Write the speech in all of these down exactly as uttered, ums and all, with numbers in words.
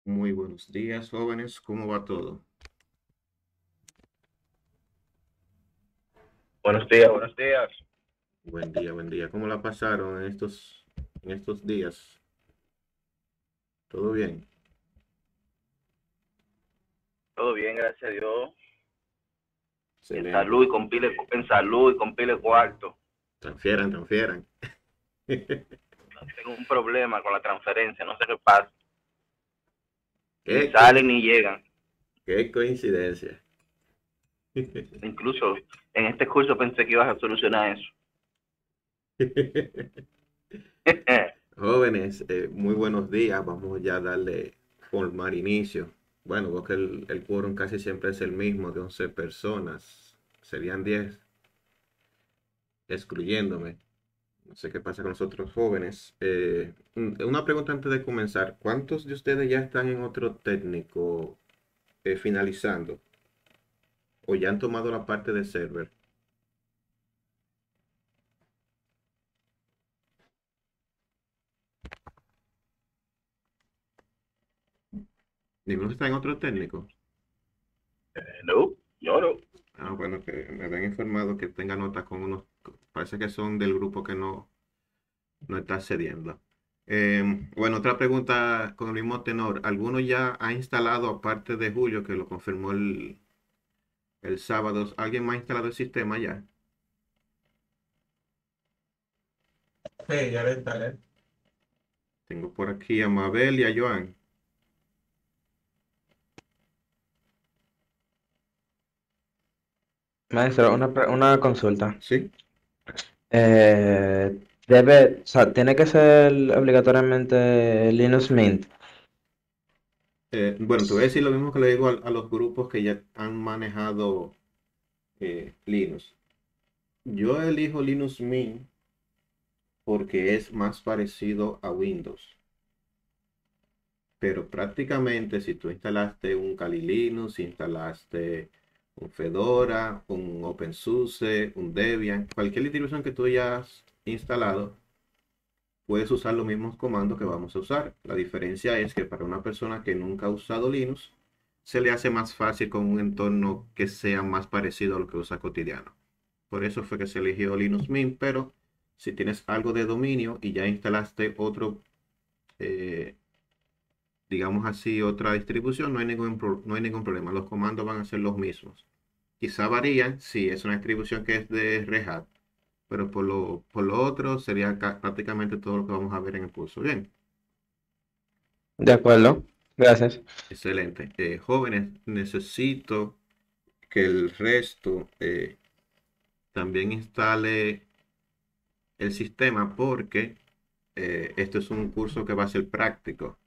Muy buenos días, jóvenes. ¿Cómo va todo? Buenos días, buenos días. Buen día, buen día. ¿Cómo la pasaron en estos, en estos días? ¿Todo bien? Todo bien, gracias a Dios. En Excelente. salud y con pile, en salud y con pile cuarto. Transfieran, transfieran. Tengo un problema con la transferencia, no sé qué pasa. Ni ¿Qué, salen coin- ni llegan. qué coincidencia? Incluso en este curso pensé que ibas a solucionar eso. Jóvenes, eh, muy buenos días. Vamos ya a darle formar inicio. Bueno, porque el, el quórum casi siempre es el mismo, de once personas. Serían diez, excluyéndome. No sé qué pasa con los otros jóvenes. Eh, un- una pregunta antes de comenzar. ¿Cuántos de ustedes ya están en otro técnico eh, finalizando? ¿O ya han tomado la parte de server? ¿Ninguno está en otro técnico? No, yo no. Ah, bueno, que me habían informado que tenga nota con unos, parece que son del grupo que no, no está cediendo. Eh, bueno, otra pregunta con el mismo tenor. ¿Alguno ya ha instalado, aparte de Julio, que lo confirmó el, el sábado, alguien más ha instalado el sistema ya? Sí, ya lo instalé. Tengo por aquí a Mabel y a Joan. Maestro, una, pre- una consulta. ¿Sí? Eh, debe, o sea, tiene que ser obligatoriamente Linux Mint. Eh, bueno, te voy a decir lo mismo que le digo a, a los grupos que ya han manejado eh, Linux. Yo elijo Linux Mint porque es más parecido a Windows. Pero prácticamente si tú instalaste un Kali Linux, instalaste un Fedora, un OpenSUSE, un Debian, cualquier distribución que tú hayas instalado, puedes usar los mismos comandos que vamos a usar. La diferencia es que para una persona que nunca ha usado Linux, se le hace más fácil con un entorno que sea más parecido a lo que usa cotidiano. Por eso fue que se eligió Linux Mint, pero si tienes algo de dominio y ya instalaste otro, eh, digamos así, otra distribución, no hay ningún, pro- no hay ningún problema. Los comandos van a ser los mismos. Quizá varían si es una distribución que es de Red Hat, pero por lo, por lo otro sería ca- prácticamente todo lo que vamos a ver en el curso. Bien. De acuerdo. Gracias. Excelente. Eh, jóvenes, necesito que el resto eh, también instale el sistema porque eh, esto es un curso que va a ser práctico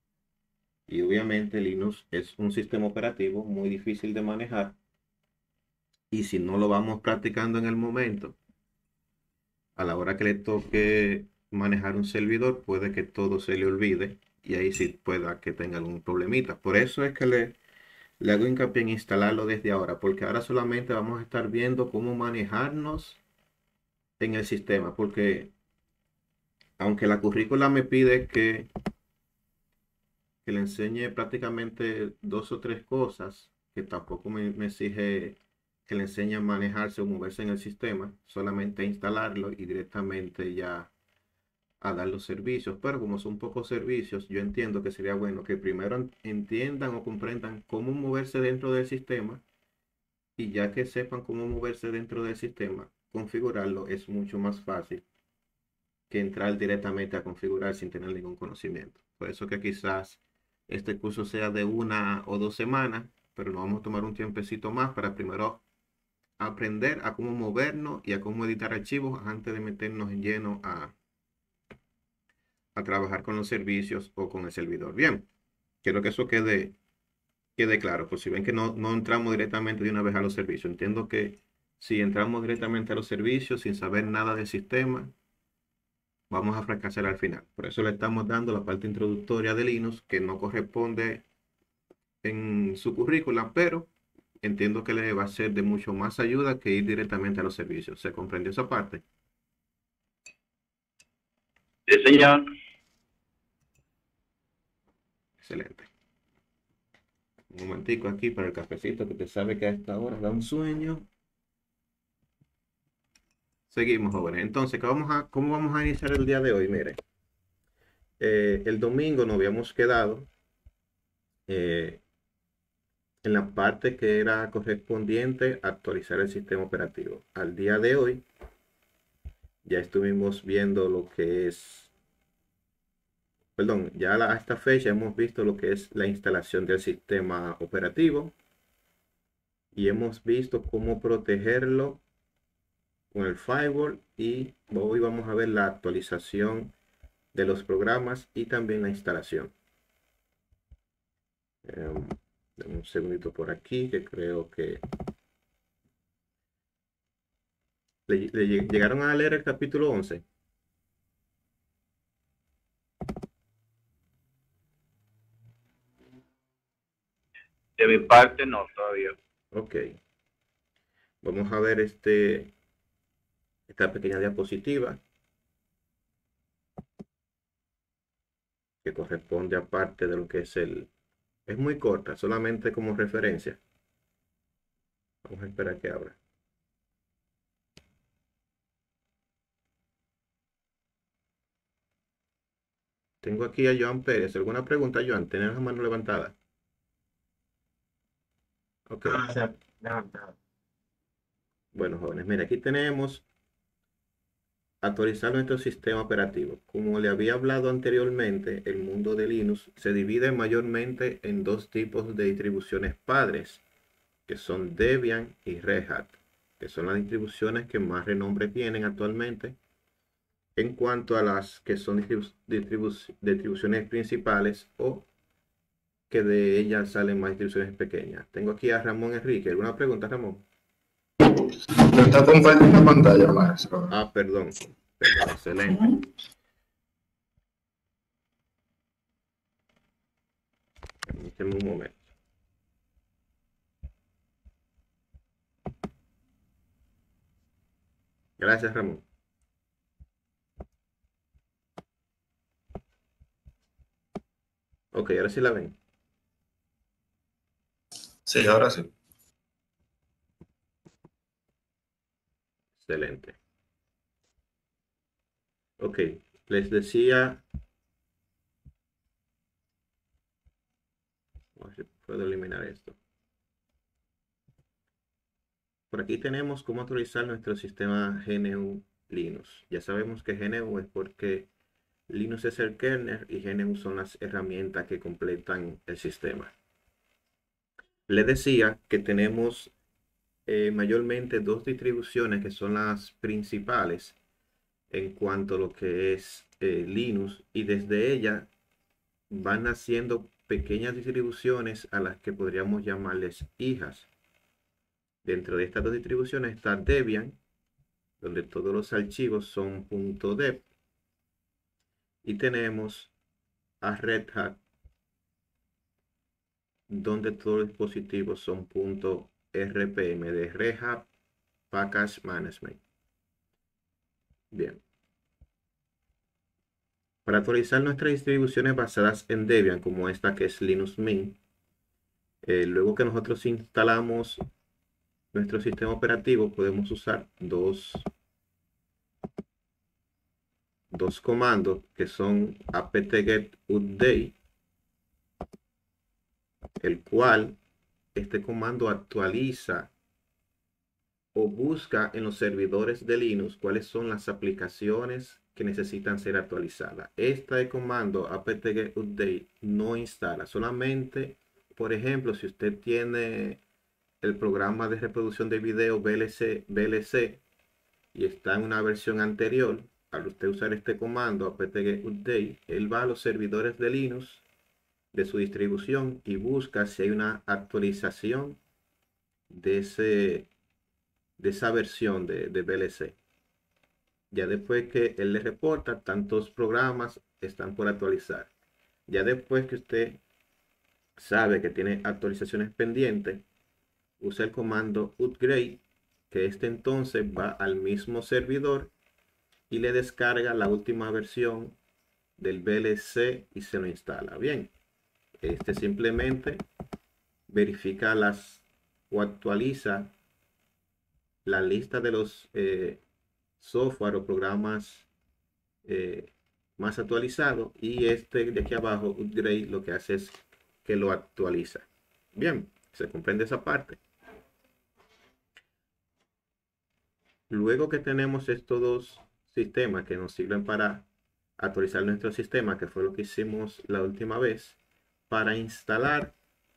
y obviamente Linux es un sistema operativo muy difícil de manejar y si no lo vamos practicando en el momento, a la hora que le toque manejar un servidor, puede que todo se le olvide y ahí sí pueda que tenga algún problemita. Por eso es que le Le hago hincapié en instalarlo desde ahora, porque ahora solamente vamos a estar viendo cómo manejarnos en el sistema, porque aunque la currícula me pide que, que le enseñe prácticamente dos o tres cosas, que tampoco me, me exige que le enseñe a manejarse o moverse en el sistema, solamente instalarlo y directamente ya a dar los servicios. Pero como son pocos servicios, yo entiendo que sería bueno que primero entiendan o comprendan cómo moverse dentro del sistema. Y ya que sepan cómo moverse dentro del sistema, configurarlo es mucho más fácil que entrar directamente a configurar sin tener ningún conocimiento. Por eso que quizás este curso sea de una o dos semanas, pero nos vamos a tomar un tiempecito más para primero aprender a cómo movernos y a cómo editar archivos antes de meternos en lleno a, a trabajar con los servicios o con el servidor. Bien, quiero que eso quede, quede claro, por si ven que no, no entramos directamente de una vez a los servicios. Entiendo que si entramos directamente a los servicios sin saber nada del sistema, vamos a fracasar al final. Por eso le estamos dando la parte introductoria de Linux, que no corresponde en su currícula, pero entiendo que le va a ser de mucho más ayuda que ir directamente a los servicios. ¿Se comprendió esa parte? Sí, señor. Excelente. Un momentico aquí para el cafecito, que te sabe que a esta hora da un sueño. Seguimos, jóvenes. Entonces, ¿qué vamos a, ¿cómo vamos a iniciar el día de hoy? Mire, eh, el domingo nos habíamos quedado eh, en la parte que era correspondiente a actualizar el sistema operativo. Al día de hoy ya estuvimos viendo lo que es, perdón, ya a esta fecha hemos visto lo que es la instalación del sistema operativo y hemos visto cómo protegerlo con el firewall, y hoy vamos a ver la actualización de los programas y también la instalación. Um, un segundito por aquí, que creo que le, le llegaron a leer el capítulo once. De mi parte, no, todavía. Ok. Vamos a ver este, esta pequeña diapositiva que corresponde a parte de lo que es el... Es muy corta, solamente como referencia. Vamos a esperar que abra. Tengo aquí a Joan Pérez. ¿Alguna pregunta, Joan? ¿Tienes la mano levantada? Ok. Bueno, jóvenes, mira, aquí tenemos actualizar nuestro sistema operativo. Como le había hablado anteriormente, el mundo de Linux se divide mayormente en dos tipos de distribuciones padres, que son Debian y Red Hat, que son las distribuciones que más renombre tienen actualmente. En cuanto a las que son distribu distribu distribuciones principales, o que de ellas salen más distribuciones pequeñas. Tengo aquí a Ramón Enrique. ¿Alguna pregunta, Ramón? Me está compartiendo pantalla, maestro. Ah, perdón. Perdón, excelente. Permíteme un momento. Gracias, Ramón. Ok, ahora sí la ven. Sí, ahora sí. Excelente. Ok, les decía... A ver si puedo eliminar esto. Por aquí tenemos cómo actualizar nuestro sistema G N U Linux. Ya sabemos que G N U es porque Linux es el kernel y G N U son las herramientas que completan el sistema. Les decía que tenemos eh, mayormente dos distribuciones que son las principales en cuanto a lo que es eh, Linux, y desde ella van haciendo pequeñas distribuciones a las que podríamos llamarles hijas. Dentro de estas dos distribuciones está Debian, donde todos los archivos son .deb, y tenemos a Red Hat, donde todos los dispositivos son .rpm, de Red Hat Package Management. Bien. Para actualizar nuestras distribuciones basadas en Debian, como esta que es Linux Mint, eh, luego que nosotros instalamos nuestro sistema operativo, podemos usar dos, dos comandos que son apt-get update, el cual este comando actualiza o busca en los servidores de Linux cuáles son las aplicaciones que necesitan ser actualizadas. Este comando apt-get update no instala, solamente, por ejemplo, si usted tiene el programa de reproducción de video V L C, V L C y está en una versión anterior, al usted usar este comando apt-get update, él va a los servidores de Linux de su distribución y busca si hay una actualización de ese de esa versión de, de V L C. Ya después que él le reporta, tantos programas están por actualizar. Ya después que usted sabe que tiene actualizaciones pendientes, usa el comando upgrade, que este entonces va al mismo servidor y le descarga la última versión del V L C y se lo instala. Bien, este simplemente verifica las o actualiza la lista de los eh, software o programas eh, más actualizados, y este de aquí abajo, upgrade, lo que hace es que lo actualiza. Bien, se comprende esa parte. Luego que tenemos estos dos sistemas que nos sirven para actualizar nuestro sistema, que fue lo que hicimos la última vez, para instalar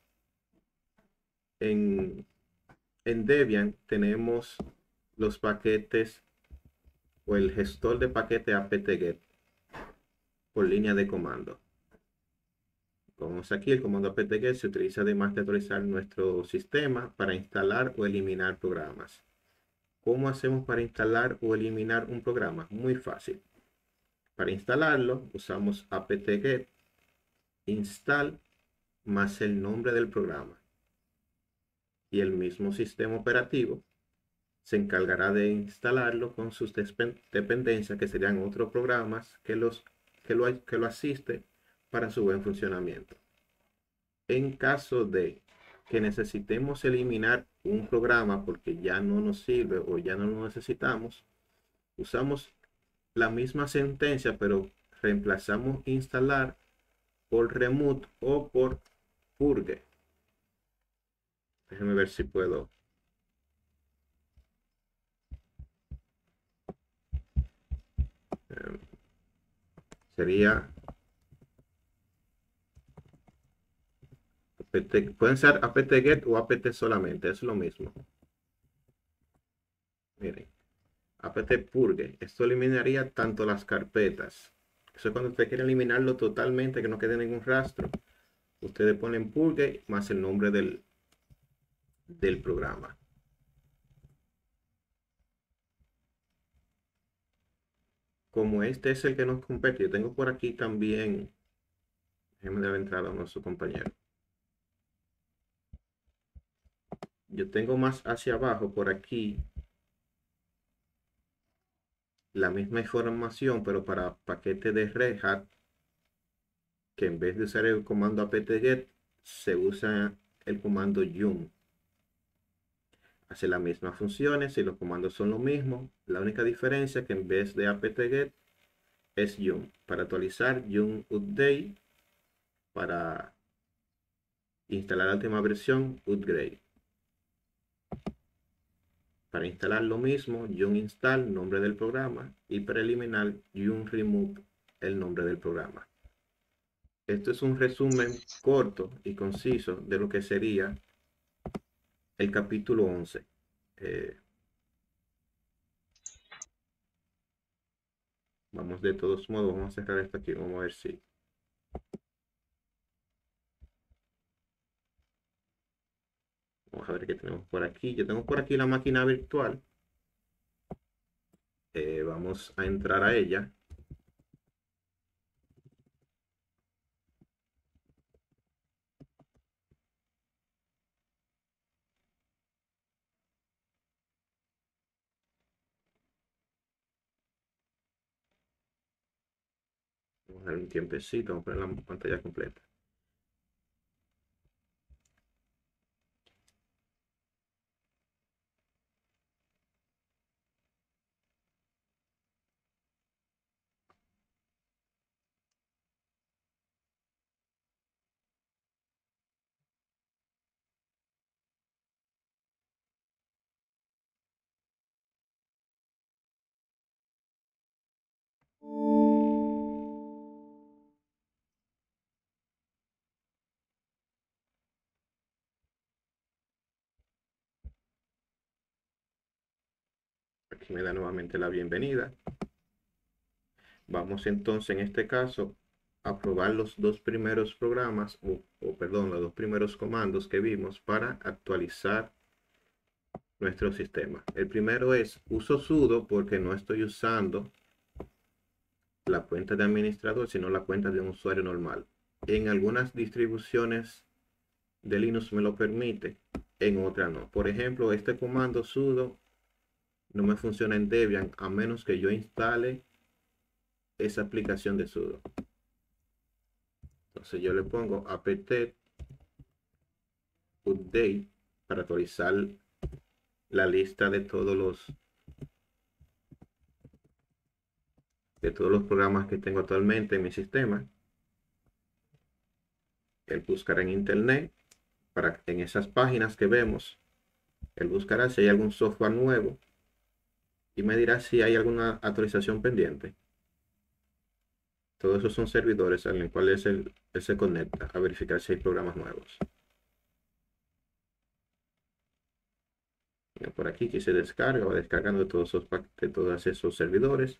en, en Debian tenemos los paquetes o el gestor de paquete apt-get por línea de comando. Como vemos aquí, el comando apt-get se utiliza además de actualizar nuestro sistema para instalar o eliminar programas. ¿Cómo hacemos para instalar o eliminar un programa? Muy fácil. Para instalarlo usamos apt-get install más el nombre del programa, y el mismo sistema operativo se encargará de instalarlo con sus dependencias, que serían otros programas que, los, que, lo, que lo asiste para su buen funcionamiento. En caso de que necesitemos eliminar un programa porque ya no nos sirve o ya no lo necesitamos, usamos la misma sentencia, pero reemplazamos instalar por remove o por purge. Déjenme ver si puedo. Eh, sería apt, pueden ser apt-get o apt solamente, es lo mismo. Miren, apt-purge, esto eliminaría tanto las carpetas. Eso es cuando usted quiere eliminarlo totalmente, que no quede ningún rastro. Ustedes ponen purge más el nombre del, del programa. Como este es el que nos compete, yo tengo por aquí también, déjenme dar entrada a nuestro compañero. Yo tengo más hacia abajo por aquí la misma información, pero para paquete de Red Hat, que en vez de usar el comando apt-get se usa el comando yum. Hace las mismas funciones y los comandos son lo mismo. La única diferencia es que en vez de apt-get es yum. Para actualizar, yum update. Para instalar la última versión, upgrade. Para instalar lo mismo, yum install, nombre del programa, y para eliminar, yum remove, el nombre del programa. Esto es un resumen corto y conciso de lo que sería el capítulo once. Eh, vamos de todos modos, vamos a cerrar esto aquí, vamos a ver si. Vamos a ver qué tenemos por aquí. Yo tengo por aquí la máquina virtual. Eh, vamos a entrar a ella. Vamos a dar un tiempecito, vamos a poner la pantalla completa. Aquí me da nuevamente la bienvenida. Vamos entonces en este caso a probar los dos primeros programas, o, o perdón, los dos primeros comandos que vimos para actualizar nuestro sistema. El primero es uso sudo porque no estoy usando la cuenta de administrador, sino la cuenta de un usuario normal. En algunas distribuciones de Linux me lo permite, en otras no. Por ejemplo, este comando sudo no me funciona en Debian a menos que yo instale esa aplicación de sudo. Entonces yo le pongo apt update para actualizar la lista de todos los de todos los programas que tengo actualmente en mi sistema. Él buscará en internet, para en esas páginas que vemos, él buscará si hay algún software nuevo y me dirá si hay alguna actualización pendiente. Todos esos son servidores en los cuales él, él se conecta a verificar si hay programas nuevos. Por aquí que se descarga, va descargando de todos esos, de todos esos servidores.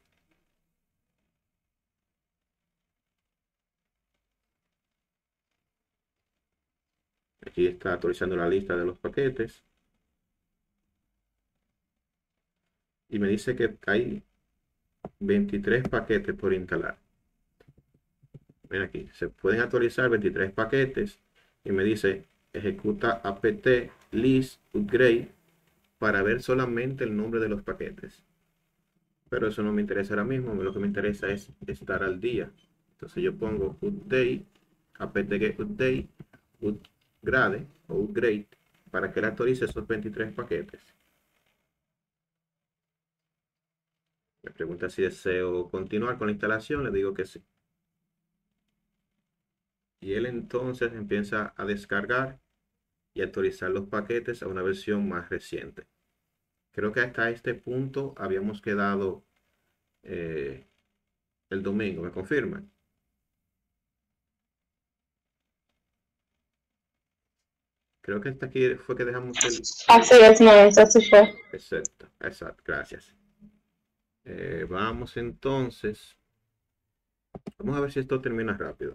Aquí está actualizando la lista de los paquetes. Y me dice que hay veintitrés paquetes por instalar. Ven aquí, se pueden actualizar veintitrés paquetes. Y me dice, ejecuta apt list upgrade para ver solamente el nombre de los paquetes. Pero eso no me interesa ahora mismo. Lo que me interesa es estar al día. Entonces yo pongo update, apt-get update, upgrade o upgrade para que él actualice esos veintitrés paquetes. Me pregunta si deseo continuar con la instalación. Le digo que sí. Y él entonces empieza a descargar y actualizar los paquetes a una versión más reciente. Creo que hasta este punto habíamos quedado eh, el domingo. ¿Me confirman? Creo que hasta aquí fue que dejamos el... Así es, maestro, así fue. Exacto, exacto, gracias. Eh, vamos entonces. Vamos a ver si esto termina rápido.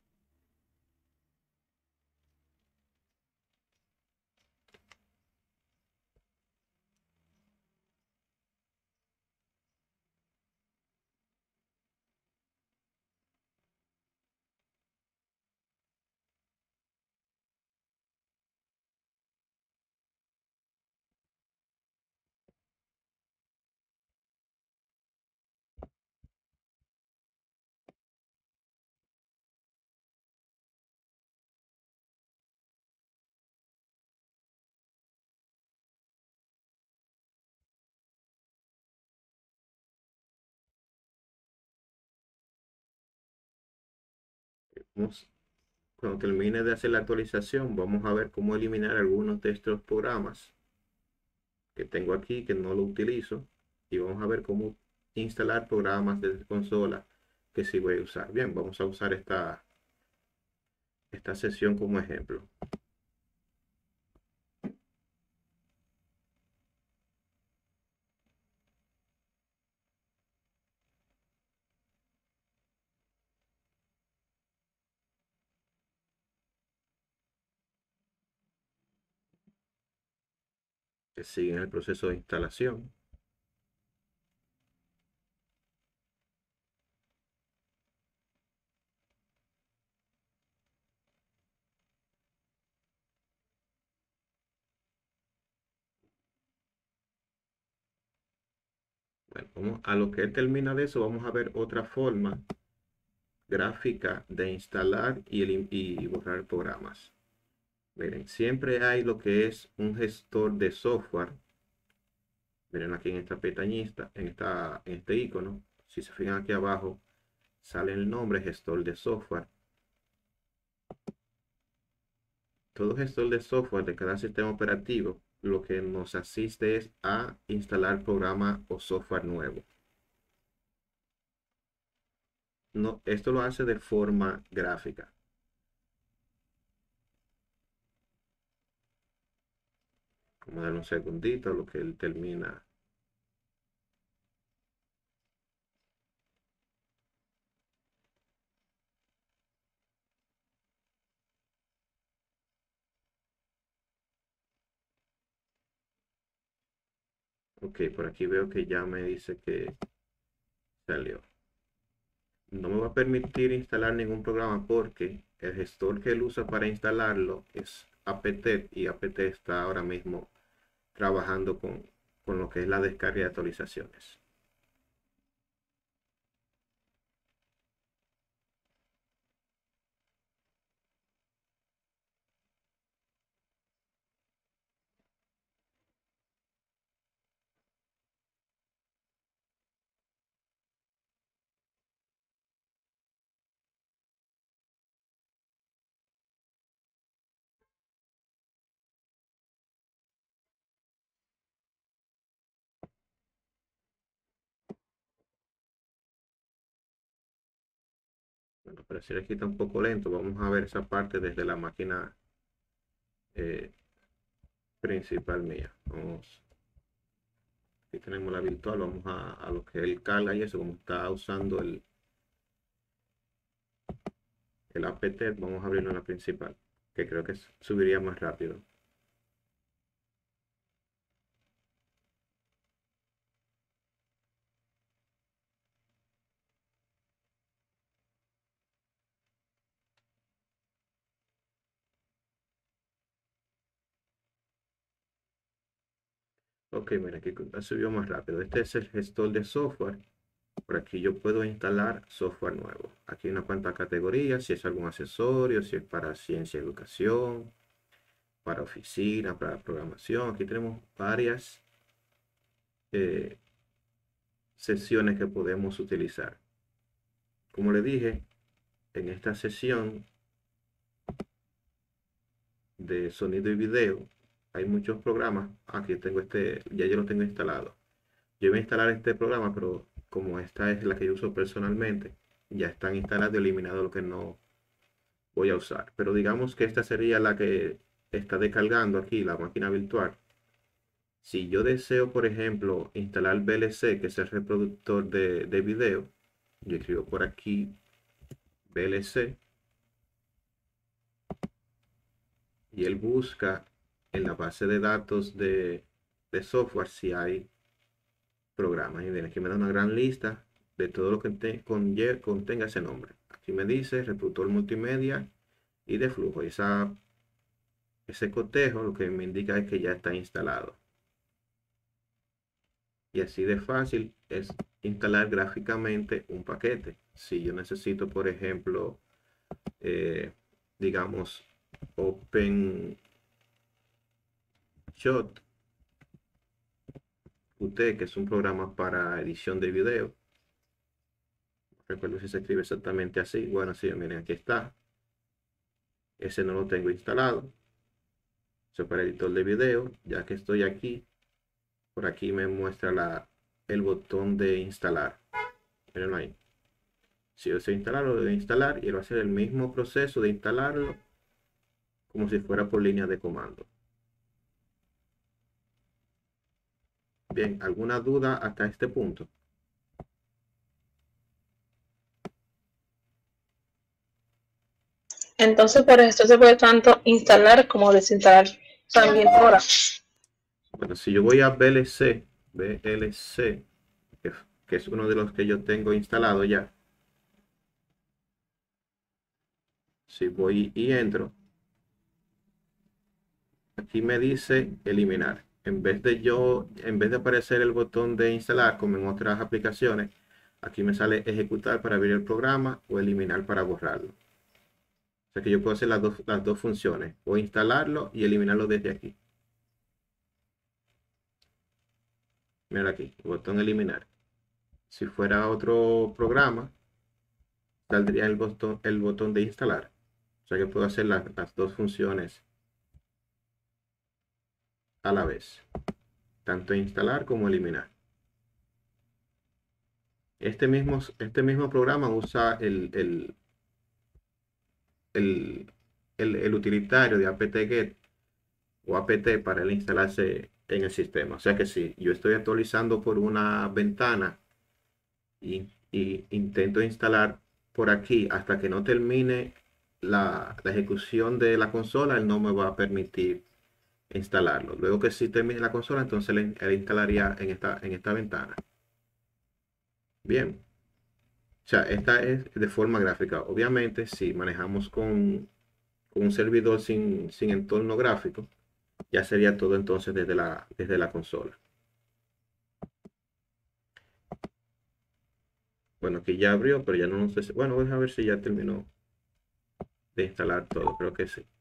Vamos, cuando termine de hacer la actualización, vamos a ver cómo eliminar algunos de estos programas que tengo aquí que no lo utilizo. Y vamos a ver cómo instalar programas de consola que sí voy a usar. Bien, vamos a usar esta, esta sesión como ejemplo. Que sigue en el proceso de instalación. Bueno, vamos a lo que él termina de eso, vamos a ver otra forma gráfica de instalar y, elim- y borrar programas. Miren, siempre hay lo que es un gestor de software. Miren aquí en esta pestañita, en, esta, en este icono. Si se fijan aquí abajo, sale el nombre gestor de software. Todo gestor de software de cada sistema operativo lo que nos asiste es a instalar programa o software nuevo. No, esto lo hace de forma gráfica. Vamos a dar un segundito a lo que él termina. Ok, por aquí veo que ya me dice que salió. No me va a permitir instalar ningún programa porque el gestor que él usa para instalarlo es apt y apt está ahora mismo trabajando con, con lo que es la descarga de actualizaciones. Pero si aquí está un poco lento, vamos a ver esa parte desde la máquina eh, principal mía. Vamos, aquí tenemos la virtual, vamos a, a lo que él carga y eso, como está usando el, el apt, vamos a abrirlo en la principal, que creo que subiría más rápido. Ok, mira, aquí subió más rápido. Este es el gestor de software. Por aquí yo puedo instalar software nuevo. Aquí hay una cuanta categorías, si es algún accesorio, si es para ciencia y educación, para oficina, para programación. Aquí tenemos varias eh, sesiones que podemos utilizar. Como le dije, en esta sesión de sonido y video hay muchos programas. Aquí tengo este, ya yo lo tengo instalado. Yo voy a instalar este programa, pero como esta es la que yo uso personalmente, ya están instalados y eliminado lo que no voy a usar. Pero digamos que esta sería la que está descargando aquí, la máquina virtual. Si yo deseo, por ejemplo, instalar V L C, que es el reproductor de, de video, yo escribo por aquí V L C y él busca en la base de datos de, de software si hay programas. Y bien, aquí me da una gran lista de todo lo que te, con, contenga ese nombre. Aquí me dice reproductor multimedia y de flujo. Y esa, ese cotejo lo que me indica es que ya está instalado. Y así de fácil es instalar gráficamente un paquete. Si yo necesito, por ejemplo, eh, digamos, OpenShot U T, que es un programa para edición de video. Recuerdo si se escribe exactamente así. Bueno, sí, miren, aquí está. Ese no lo tengo instalado. Eso para editor de video. Ya que estoy aquí, por aquí me muestra la, el botón de instalar. Miren ahí. Si yo deseo instalarlo, lo debo instalar y él va a hacer el mismo proceso de instalarlo como si fuera por línea de comando. Bien, ¿alguna duda hasta este punto? Entonces, por esto se puede tanto instalar como desinstalar también ahora. Bueno, si yo voy a V L C, V L C, que, que es uno de los que yo tengo instalado ya. Si voy y entro, aquí me dice eliminar. En vez de yo, en vez de aparecer el botón de instalar como en otras aplicaciones, aquí me sale ejecutar para abrir el programa o eliminar para borrarlo. O sea que yo puedo hacer las dos, las dos funciones, o instalarlo y eliminarlo desde aquí. Mira aquí, el botón eliminar. Si fuera otro programa, saldría el botón, el botón de instalar. O sea que puedo hacer las, las dos funciones a la vez, tanto instalar como eliminar. Este mismo, este mismo programa usa el, el, el, el, el utilitario de apt-get o apt para el instalarse en el sistema. O sea que si yo estoy actualizando por una ventana y, y intento instalar por aquí hasta que no termine la, la ejecución de la consola, él no me va a permitir instalarlo. Luego que sí termine la consola, entonces él, él instalaría en esta, en esta ventana. Bien. O sea, esta es de forma gráfica. Obviamente, si manejamos con, con un servidor sin, sin entorno gráfico, ya sería todo entonces desde la, desde la consola. Bueno, aquí ya abrió, pero ya no sé si, bueno, vamos a ver si ya terminó de instalar todo. Creo que sí.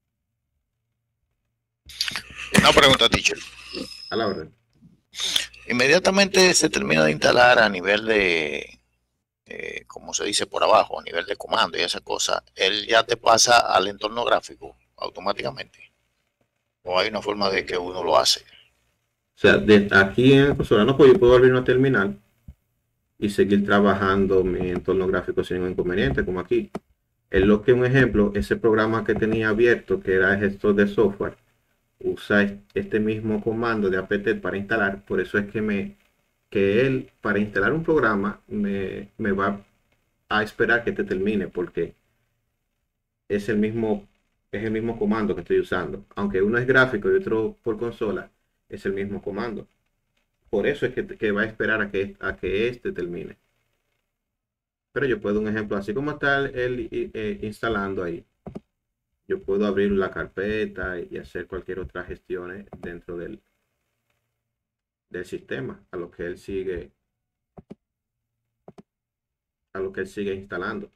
Una pregunta, teacher. A la orden. Inmediatamente se termina de instalar a nivel de, eh, como se dice por abajo, a nivel de comando y esa cosa, él ya te pasa al entorno gráfico automáticamente. ¿O hay una forma de que uno lo hace? O sea, de aquí en la consola no puedo, yo puedo abrir una terminal y seguir trabajando mi entorno gráfico sin ningún inconveniente, como aquí. En lo que un ejemplo, ese programa que tenía abierto, que era el gestor de software, usa este mismo comando de apt para instalar. Por eso es que me que él, para instalar un programa, me, me va a esperar que te termine, porque es el mismo, es el mismo comando que estoy usando. Aunque uno es gráfico y otro por consola, es el mismo comando. Por eso es que, que va a esperar a que, a que este termine. Pero yo puedo, un ejemplo, así como está él eh, instalando ahí, yo puedo abrir la carpeta y hacer cualquier otra gestión dentro del, del sistema, a lo que él sigue, a lo que él sigue instalando.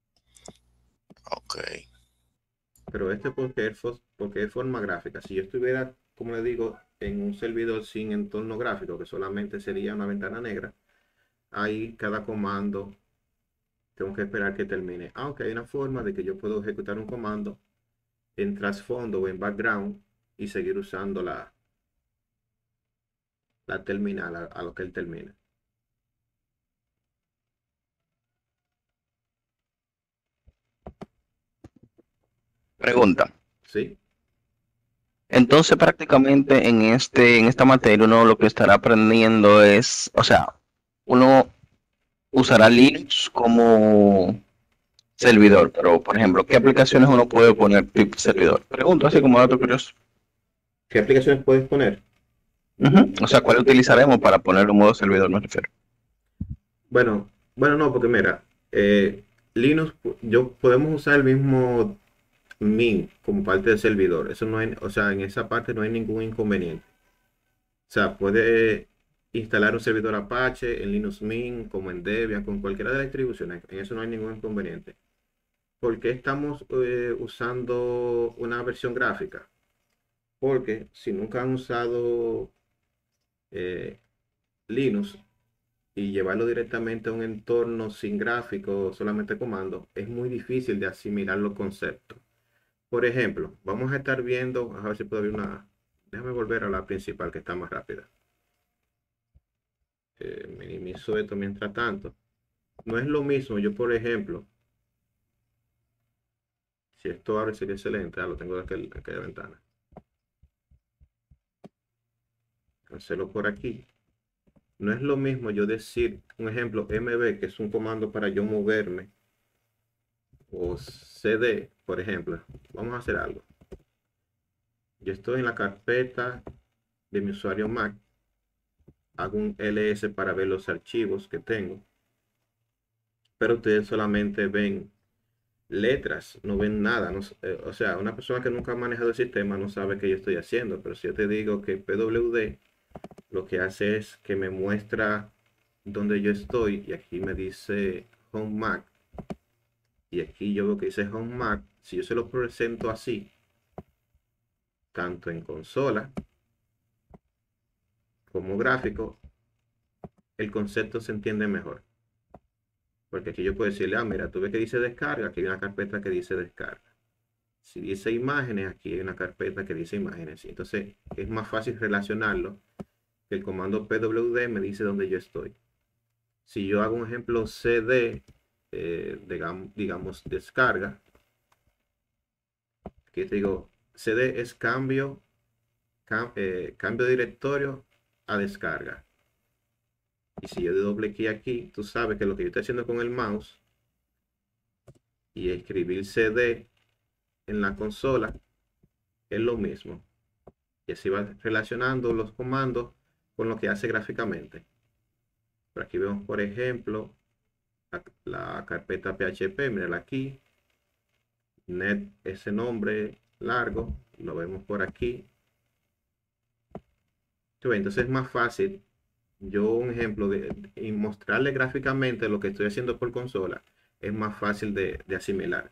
Ok. Pero este porque es, porque es forma gráfica. Si yo estuviera, como le digo, en un servidor sin entorno gráfico, que solamente sería una ventana negra, ahí cada comando tengo que esperar que termine. Aunque hay una forma de que yo puedo ejecutar un comando en trasfondo o en background y seguir usando la, la terminal a, a lo que él termine. Pregunta. ¿Sí? Entonces, prácticamente en este, en esta materia, uno lo que estará aprendiendo es, o sea, uno usará Linux como servidor, pero por ejemplo, ¿qué aplicaciones uno puede poner tipo servidor? Pregunto así como dato curioso. ¿Qué aplicaciones puedes poner? Ujú. O sea, ¿cuál utilizaremos para ponerlo en modo servidor? Me refiero. Bueno, bueno, no, porque mira, eh, Linux, yo podemos usar el mismo Mint como parte del servidor. Eso no hay, o sea, en esa parte no hay ningún inconveniente. O sea, puede instalar un servidor Apache en Linux Mint, como en Debian, con cualquiera de las distribuciones. En eso no hay ningún inconveniente. ¿Por qué estamos eh, usando una versión gráfica? Porque si nunca han usado eh, Linux y llevarlo directamente a un entorno sin gráfico, solamente comando, es muy difícil de asimilar los conceptos. Por ejemplo, vamos a estar viendo, a ver si puedo ver una, déjame volver a la principal que está más rápida. Eh, minimizo esto mientras tanto. No es lo mismo, yo por ejemplo, si esto abre sería excelente, ah, lo tengo de aquel, aquella ventana. Cancelo por aquí. No es lo mismo yo decir, un ejemplo, M B, que es un comando para yo moverme, o C D, por ejemplo. Vamos a hacer algo. Yo estoy en la carpeta de mi usuario Mac. Hago un L S para ver los archivos que tengo. Pero ustedes solamente ven letras, no ven nada. No, eh, o sea, una persona que nunca ha manejado el sistema no sabe qué yo estoy haciendo. Pero si yo te digo que P W D lo que hace es que me muestra donde yo estoy. Y aquí me dice Home Mac. Y aquí yo veo que dice Home Mac. Si yo se lo presento así, tanto en consola como gráfico, el concepto se entiende mejor. Porque aquí yo puedo decirle, ah, mira, tú ves que dice descarga, aquí hay una carpeta que dice descarga. Si dice imágenes, aquí hay una carpeta que dice imágenes. Entonces es más fácil relacionarlo, que el comando P W D me dice dónde yo estoy. Si yo hago un ejemplo C D, eh, digamos, digamos descarga, aquí te digo, C D es cambio, cam, eh, cambio de directorio a descarga. Y si yo le doble clic aquí, tú sabes que lo que yo estoy haciendo con el mouse y escribir C D en la consola es lo mismo. Y así va relacionando los comandos con lo que hace gráficamente. Por aquí vemos, por ejemplo, la, la carpeta P H P, mírala aquí. Net, ese nombre largo, lo vemos por aquí. Entonces es más fácil yo un ejemplo de, de mostrarle gráficamente lo que estoy haciendo por consola, es más fácil de, de asimilar.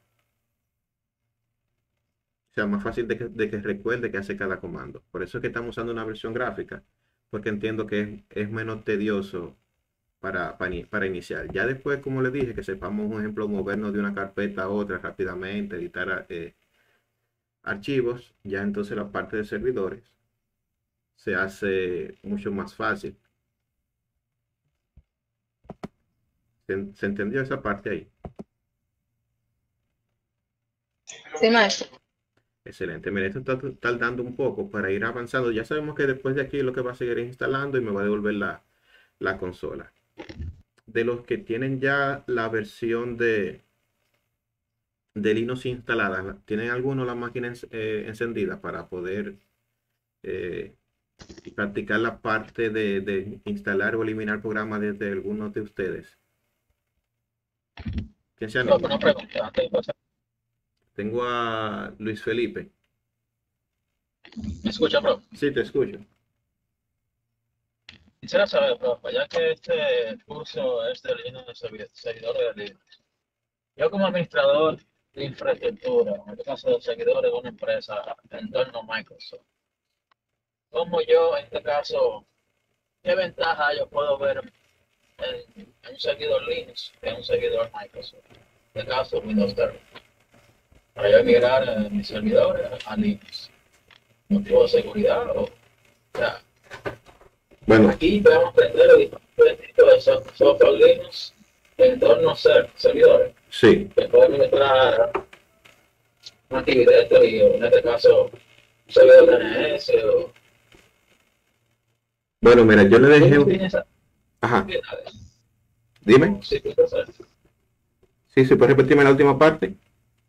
O sea, más fácil de que, de que recuerde que hace cada comando. Por eso es que estamos usando una versión gráfica, porque entiendo que es, es menos tedioso para, para, para iniciar. Ya después, como le dije, que sepamos, un ejemplo, movernos de una carpeta a otra rápidamente, editar eh, archivos, ya entonces la parte de servidores se hace mucho más fácil. ¿Se, se entendió esa parte ahí? Sí, maestro. Excelente. Mira, esto está tardando un poco para ir avanzando. Ya sabemos que después de aquí lo que va a seguir es instalando y me va a devolver la, la consola. De los que tienen ya la versión de, de Linux instalada, ¿tienen alguno la máquina en- eh, encendida para poder eh, practicar la parte de, de instalar o eliminar programas desde algunos de ustedes? ¿Quién se No, anima? una pregunta. antes de pasar. Tengo a Luis Felipe. ¿Me escucha, profe? Sí, te escucho. Quisiera saber, profe, ya que este curso es de Linux de servi- servidores de Linux, yo como administrador de infraestructura, en este caso de servidores de una empresa en torno a Microsoft, ¿cómo yo, en este caso, qué ventaja yo puedo ver en, en un servidor Linux que en un servidor Microsoft? En este caso, Windows Server. Para yo migrar eh, mis servidores a Linux. ¿Motivo de seguridad? O, o sea, Bueno, aquí podemos aprender los diferentes tipos de soft- software Linux en entornos ser- servidores sí. que pueden administrar una actividad y en este caso un servidor D N S o Bueno, mira, yo le dejé... ¿cómo tiene esas Ajá, actividades? dime. Sí, pues, o sea, Sí, ¿se puede repetirme la última parte?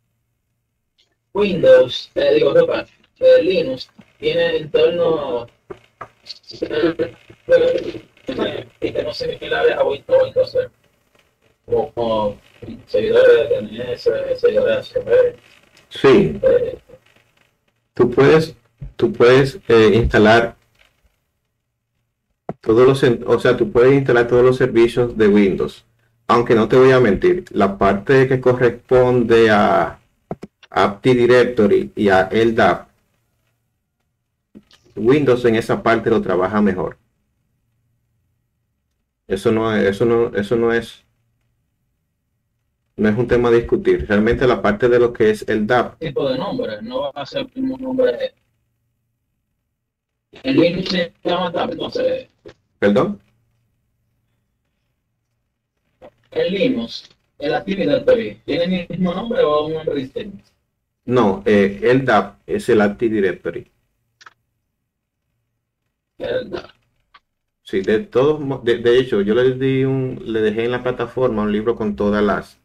Windows, eh, digo, ¿qué pasa? Eh, Linux tiene entornos eh, eh, y que no son similares a Windows, Windows Server, como servidores de D N S, servidores de H P, Sí, eh, tú puedes, tú puedes eh, instalar todos los, en- o sea, tú puedes instalar todos los servicios de Windows. Aunque no te voy a mentir, la parte que corresponde a Active Directory y a L D A P, Windows en esa parte lo trabaja mejor. Eso no es, eso no, eso no es, no es un tema a discutir. Realmente la parte de lo que es el D A P, tipo de nombre, no va a ser el mismo nombre. En Linux se llama tab, entonces perdón, en Linux, el Active Directory, ¿tiene el mismo nombre o un nombre distinto? no, eh, el D A P es el Active Directory. El tab. Sí, de todos, mo- de, de hecho, yo le di un, le dejé en la plataforma un libro con todas las,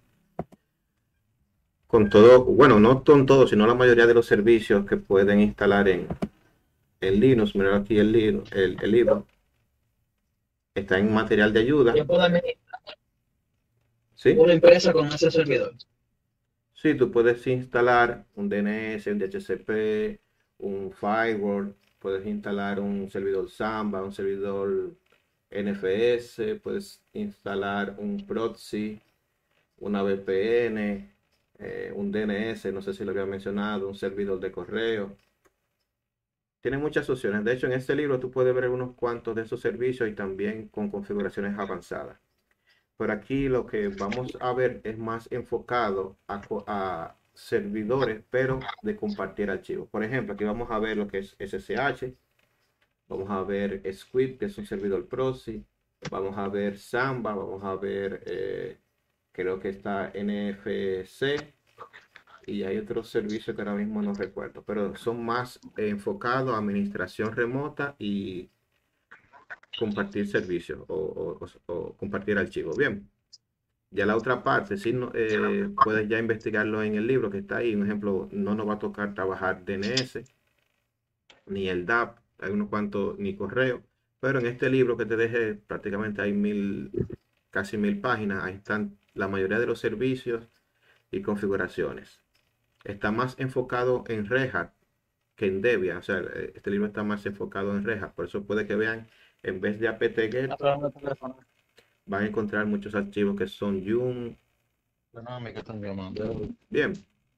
con todo, bueno, no con todo, sino la mayoría de los servicios que pueden instalar en, en Linux. Mira aquí el libro, el, el libro está en material de ayuda, Yo puedo administrar ¿sí? una empresa con ese servidor. Sí, tú puedes instalar un D N S, un D H C P, un firewall, puedes instalar un servidor Samba, un servidor N F S, puedes instalar un proxy, una V P N, eh, un D N S, no sé si lo había mencionado, un servidor de correo. Tiene muchas opciones. De hecho, en este libro tú puedes ver unos cuantos de esos servicios y también con configuraciones avanzadas. Por aquí lo que vamos a ver es más enfocado a, co- a servidores, pero de compartir archivos. Por ejemplo, aquí vamos a ver lo que es S S H, vamos a ver Squid, que es un servidor proxy, vamos a ver Samba, vamos a ver, eh, creo que está N F C, y hay otros servicios que ahora mismo no recuerdo, pero son más eh, enfocados a administración remota y compartir servicios o, o- o- o compartir archivos. Bien. Ya la otra parte, sí, no, eh, puedes ya investigarlo en el libro que está ahí. Un ejemplo, no nos va a tocar trabajar D N S, ni el D A P, hay unos cuantos, ni correo. Pero en este libro que te dejé, prácticamente hay mil, casi mil páginas. Ahí están la mayoría de los servicios y configuraciones. Está más enfocado en Red Hat que en Debian. O sea, eh, este libro está más enfocado en Red Hat. Por eso puede que vean, en vez de apt-get, van a encontrar muchos archivos que son yum. Perdóname que están llamando. Bien.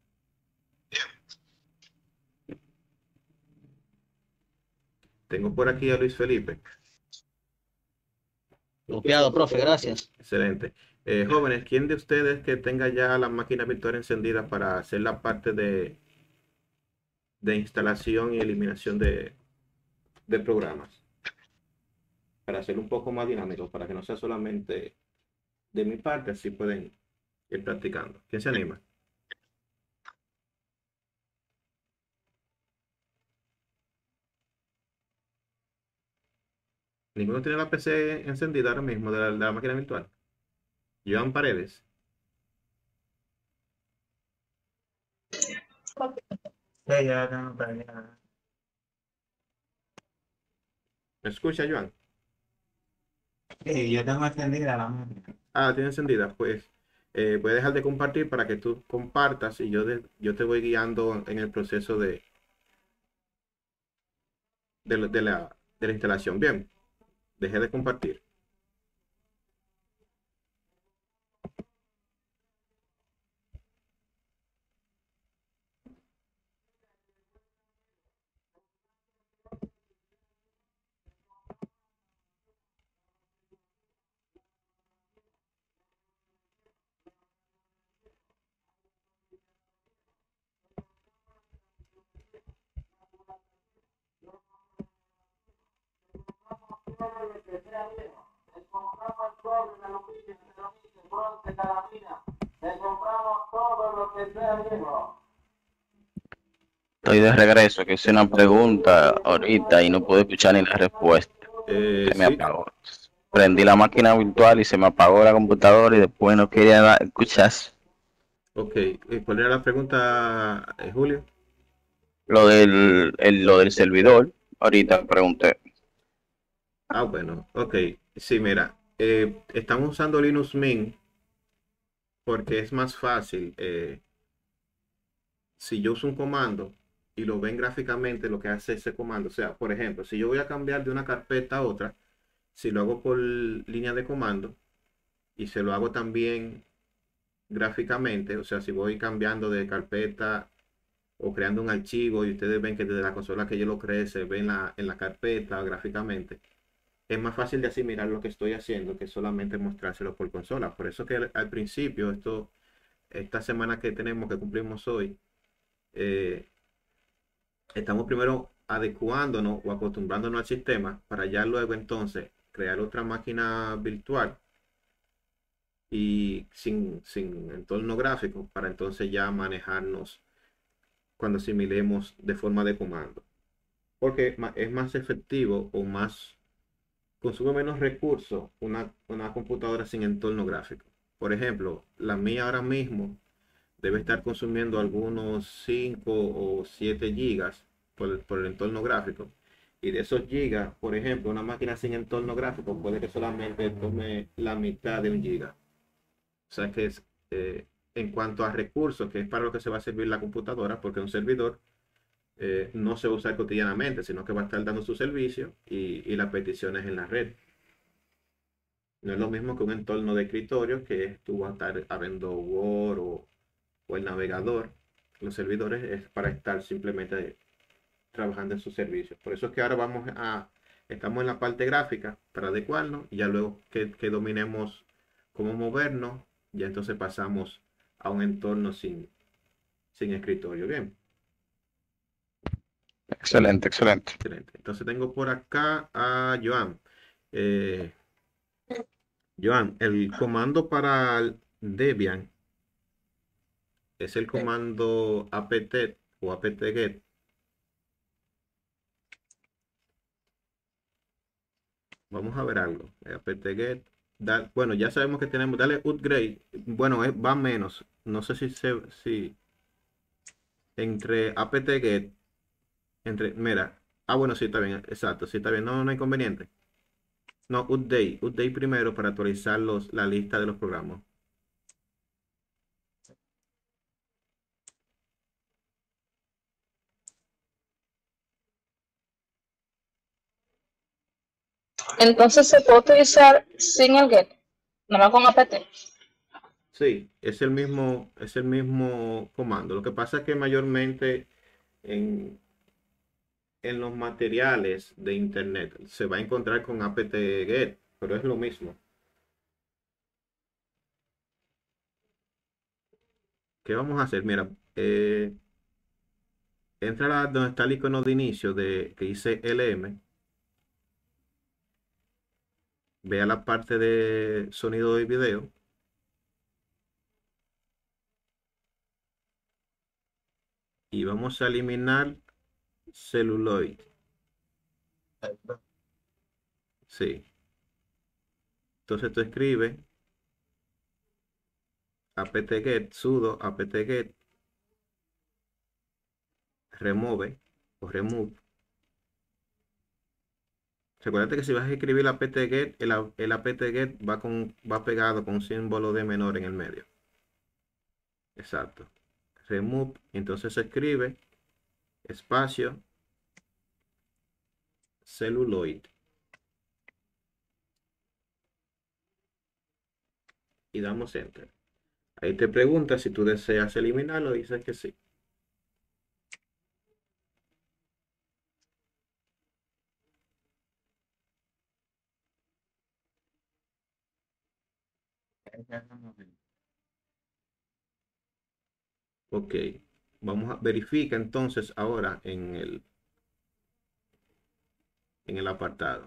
Tengo por aquí a Luis Felipe. Copiado, profe, gracias. Excelente. Eh, jóvenes, ¿quién de ustedes que tenga ya la máquina virtual encendida para hacer la parte de, de instalación y eliminación de, de programas? Para hacerlo un poco más dinámico, para que no sea solamente de mi parte, así pueden ir practicando. ¿Quién se anima? ¿Ninguno tiene la P C encendida ahora mismo de la, de la máquina virtual? Joan Paredes. Sí, yo tengo prendida. ¿Me escucha, Joan? Sí, yo tengo encendida la máquina. Ah, tiene encendida. Pues eh, voy a dejar de compartir para que tú compartas y yo, de- yo te voy guiando en el proceso de, de, la, de la de la instalación. Bien, dejé de compartir. Estoy de regreso, que hice una pregunta ahorita y no pude escuchar ni la respuesta. Eh, Se me sí, apagó. Prendí la máquina virtual y se me apagó la computadora y después no quería na- escuchar ok. Eh, ¿Cuál era la pregunta, eh, Julio? lo del, el- lo del servidor. Ahorita pregunté. Ah, bueno, ok. Sí, mira, eh, estamos usando Linux Mint porque es más fácil. Eh, si yo uso un comando y lo ven gráficamente lo que hace ese comando, o sea, por ejemplo, si yo voy a cambiar de una carpeta a otra, si lo hago por línea de comando y se lo hago también gráficamente, o sea, si voy cambiando de carpeta o creando un archivo y ustedes ven que desde la consola que yo lo creé se ve en la, en la carpeta gráficamente, es más fácil de asimilar lo que estoy haciendo que solamente mostrárselo por consola. Por eso que al, al principio, esto, esta semana que tenemos, que cumplimos hoy, eh, estamos primero adecuándonos o acostumbrándonos al sistema para ya luego entonces crear otra máquina virtual y sin, sin entorno gráfico para entonces ya manejarnos cuando asimilemos de forma de comando. Porque ma- es más efectivo o más, consume menos recursos una, una computadora sin entorno gráfico. Por ejemplo, la mía ahora mismo debe estar consumiendo algunos cinco o siete gigas por el, por el entorno gráfico. Y de esos gigas, por ejemplo, una máquina sin entorno gráfico puede que solamente tome la mitad de un giga. O sea que es, eh, en cuanto a recursos, que es para lo que se va a servir la computadora, porque un servidor eh, no se va a usar cotidianamente, sino que va a estar dando su servicio y, y las peticiones en la red. No es lo mismo que un entorno de escritorio que tú vas a estar abriendo Word o, o el navegador. Los servidores es para estar simplemente trabajando en sus servicios. Por eso es que ahora vamos a, estamos en la parte gráfica para adecuarnos y ya luego que, que dominemos cómo movernos, ya entonces pasamos a un entorno sin, sin escritorio. Bien, Excelente, excelente. excelente. Entonces tengo por acá a Joan. Eh, Joan, el comando para el Debian es el comando apt o apt-get. Vamos a ver algo. Eh, apt-get. da- Bueno, ya sabemos que tenemos. Dale upgrade. Bueno, es- va menos. No sé si se, si entre apt-get. Entre. Mira. Ah, bueno, sí, está bien. Exacto. Sí, está bien. No, no hay inconveniente. No, update. Update primero para actualizar los, la lista de los programas. Entonces se puede utilizar sin el get, nada más con apt. Sí, es el mismo, es el mismo comando. Lo que pasa es que mayormente en, en los materiales de internet se va a encontrar con apt-get, pero es lo mismo. ¿Qué vamos a hacer? Mira, eh, entra a donde está el icono de inicio de que dice L M, vea la parte de sonido y video y vamos a eliminar Celluloid. Sí. Entonces tú escribes apt-get sudo apt-get remove o remove. Recuerda que si vas a escribir apt-get, el, a- el apt-get va con va pegado con un símbolo de menor en el medio. Exacto. Remove, entonces se escribe espacio celluloid y damos enter. Ahí te pregunta si tú deseas eliminarlo y dices que sí. Ok, vamos a verificar entonces ahora en el en el apartado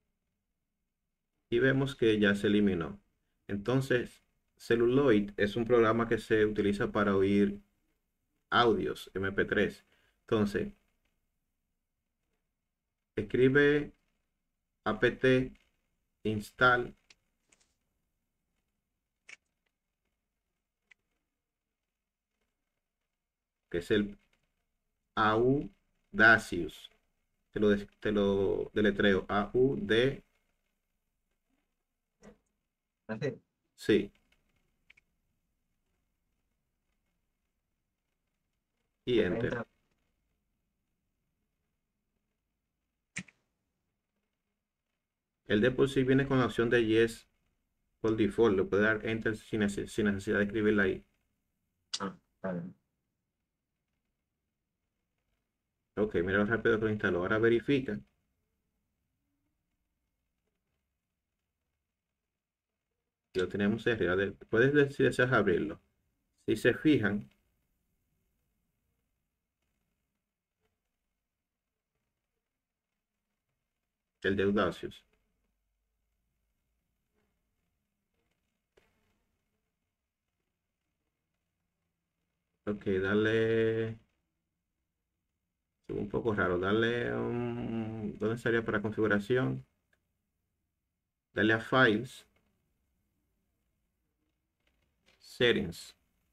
y vemos que ya se eliminó. Entonces, Celluloid es un programa que se utiliza para oír audios eme pe tres. Entonces, escribe apt install que es el Audacious. Te lo, des- te lo deletreo. A U D. Sí. Y enter. El de por sí viene con la opción de yes por default. Le puede dar enter sin, nece- sin necesidad de escribirla ahí. Ok, mira lo rápido que lo instaló. Ahora verifica. Lo tenemos arriba. de- Puedes ver si deseas abrirlo. Si se fijan, el de Audacious. Ok, dale. Es un poco raro. Dale un. ¿Dónde estaría para configuración? Dale a Files. Settings.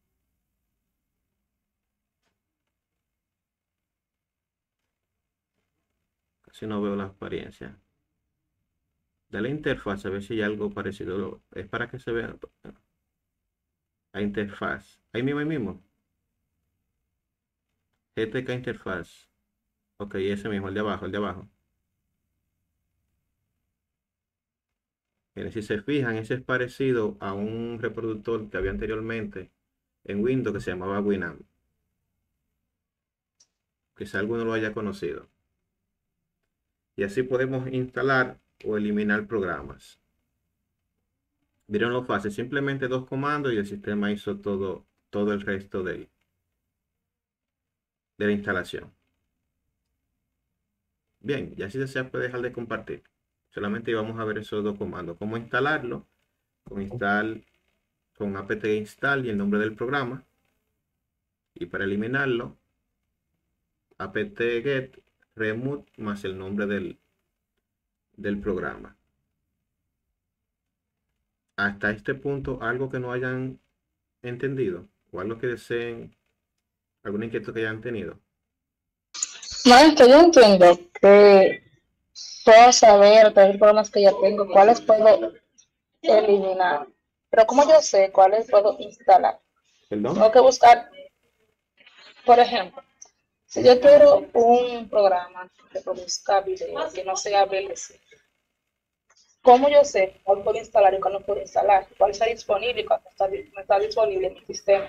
Casi no veo la apariencia. Dale a interfaz a ver si hay algo parecido. Es para que se vea a interfaz. Ahí mismo, ahí mismo. ge te ca interfaz. Ok, ese mismo, el de abajo, el de abajo. Miren, si se fijan, ese es parecido a un reproductor que había anteriormente en Windows que se llamaba Winamp. Quizá alguno lo haya conocido. Y así podemos instalar o eliminar programas. ¿Vieron lo fácil? Simplemente dos comandos y el sistema hizo todo, todo el resto del- de la instalación. Bien, ya si desea puede dejar de compartir. Solamente vamos a ver esos dos comandos. Cómo instalarlo. Con install, con apt install y el nombre del programa. Y para eliminarlo, apt-get remove más el nombre del, del programa. Hasta este punto, algo que no hayan entendido o algo que deseen, alguna inquietud que hayan tenido. Maestro, yo entiendo que puedo saber de los programas que ya tengo, cuáles puedo eliminar. Pero ¿cómo yo sé cuáles puedo instalar? ¿Perdón? Tengo que buscar, por ejemplo, si yo quiero un programa que produzca video, que no sea V L C, ¿cómo yo sé cuál puedo instalar y cuál no puedo instalar? ¿Cuál está disponible y cuál no está, no está disponible en mi sistema?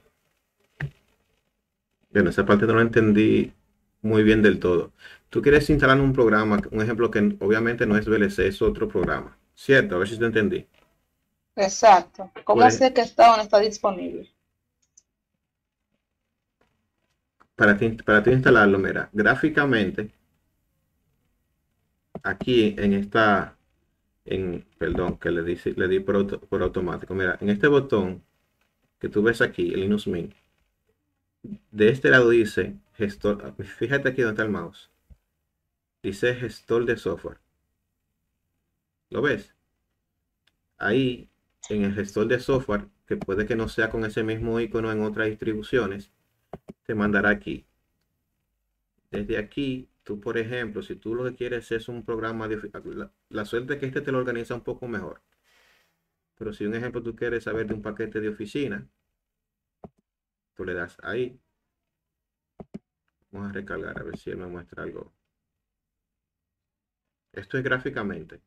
Bueno, esa parte no la entendí muy bien del todo. Tú quieres instalar un programa, un ejemplo que obviamente no es V L C, es otro programa. ¿Cierto? A ver si te entendí. Exacto. ¿Cómo Puedes, sé que está o no está disponible? para ti, para ti instalarlo, mira, gráficamente, aquí en esta, en, perdón, que le di, le di por, auto- por automático. Mira, en este botón que tú ves aquí, el Linux Mint, De este lado dice gestor, fíjate aquí donde está el mouse. Dice gestor de software. ¿Lo ves? Ahí, en el gestor de software, que puede que no sea con ese mismo icono en otras distribuciones, te mandará aquí. Desde aquí, tú, por ejemplo, si tú lo que quieres es un programa de... La, la suerte es que este te lo organiza un poco mejor. Pero si un ejemplo tú quieres saber de un paquete de oficina, tú le das ahí. Vamos a recargar a ver si él me muestra algo. Esto es gráficamente.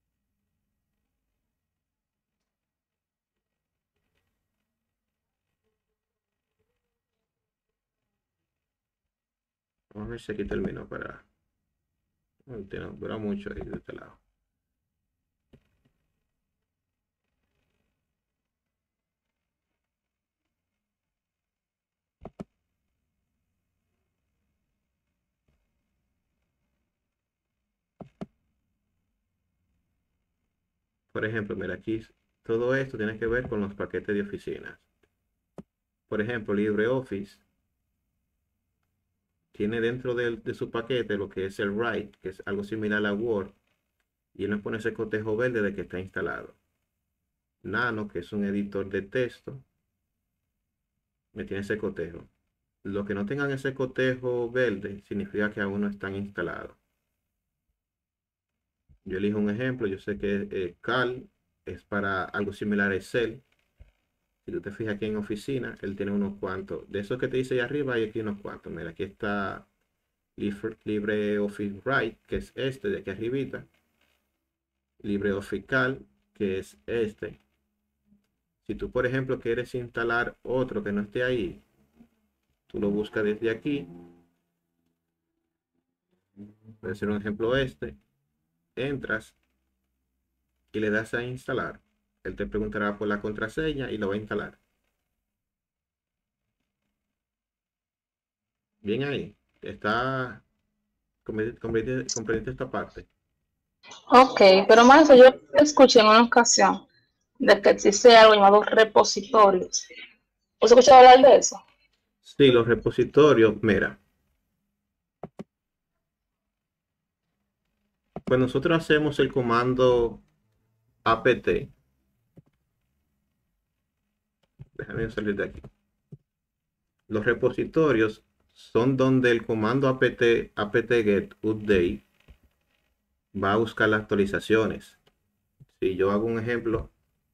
Vamos a ver si aquí termino para... No, tiene- dura mucho ahí de este lado. Por ejemplo, mira aquí, todo esto tiene que ver con los paquetes de oficinas. Por ejemplo, LibreOffice tiene dentro de, de su paquete lo que es el Write, que es algo similar a Word, y él nos pone ese cotejo verde de que está instalado. Nano, que es un editor de texto, me tiene ese cotejo. Los que no tengan ese cotejo verde significa que aún no están instalados. Yo elijo un ejemplo, yo sé que eh, Cal es para algo similar a Excel. Si tú te fijas aquí en oficina, él tiene unos cuantos. De esos que te dice ahí arriba, hay aquí unos cuantos. Mira, aquí está Libre- LibreOffice Write, que es este de aquí arribita. LibreOffice Cal, que es este. Si tú, por ejemplo, quieres instalar otro que no esté ahí, tú lo buscas desde aquí. Puede ser un ejemplo este. Entras y le das a instalar. Él te preguntará por la contraseña y lo va a instalar. Bien ahí. Está comprendiste esta parte. Ok, pero más eso yo escuché en una ocasión de que existe algo llamado repositorios. ¿Has escuchado hablar de eso? Sí, los repositorios, mira. Pues nosotros hacemos el comando apt. Déjame salir de aquí. Los repositorios son donde el comando apt, apt-get update va a buscar las actualizaciones. Si yo hago un ejemplo,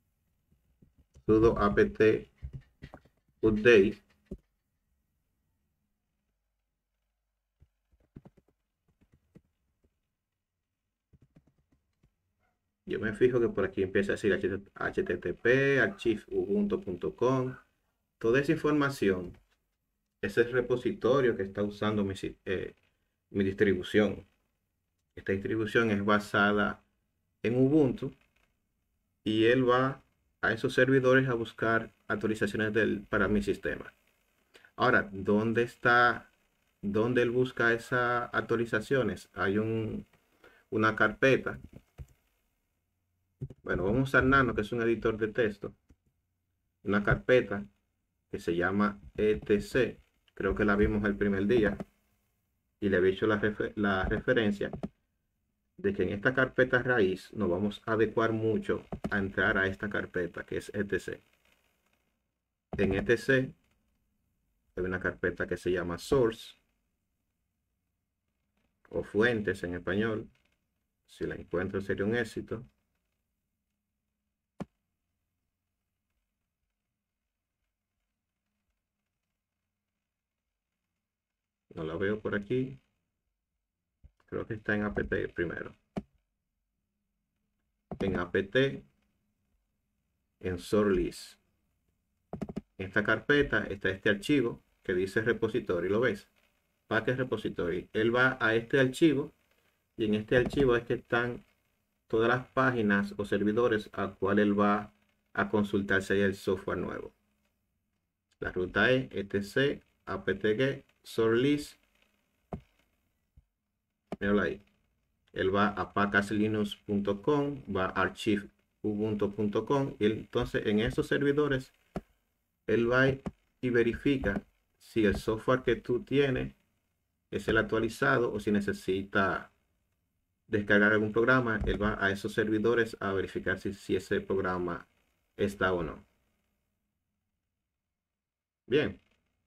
sudo apt update, yo me fijo que por aquí empieza a decir H T T P, archive ubuntu punto com. Toda esa información, ese repositorio que está usando mi, eh, mi distribución. Esta distribución es basada en Ubuntu y él va a esos servidores a buscar actualizaciones del, para mi sistema. Ahora, ¿dónde está, dónde él busca esas actualizaciones? Hay un, una carpeta. Bueno, vamos a usar Nano, que es un editor de texto. Una carpeta que se llama etc. Creo que la vimos el primer día y le había hecho la, refer la referencia de que en esta carpeta raíz nos vamos a adecuar mucho a entrar a esta carpeta que es etc. En etc hay una carpeta que se llama source o fuentes en español. Si la encuentro sería un éxito. No la veo por aquí. Creo que está en apt primero. En apt, en source list. En esta carpeta está este archivo que dice repository. ¿Lo ves? Package repository. Él va a este archivo y en este archivo es que están todas las páginas o servidores al cual él va a consultarse el software nuevo. La ruta es etc apt-get source list. Míralo ahí. Él va a packagelinux punto com, va a archive ubuntu punto com y él, entonces en esos servidores él va y verifica si el software que tú tienes es el actualizado o si necesita descargar algún programa, él va a esos servidores a verificar si, si ese programa está o no. Bien.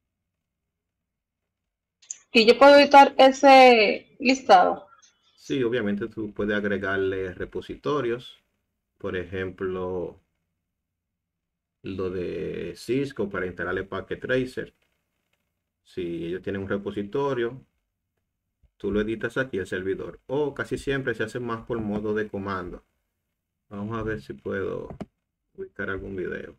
Y yo puedo editar ese listado. Sí, obviamente tú puedes agregarle repositorios, por ejemplo, lo de Cisco para instalarle Packet Tracer. Si ellos tienen un repositorio, tú lo editas aquí el servidor. O casi siempre se hace más por modo de comando. Vamos a ver si puedo ubicar algún video.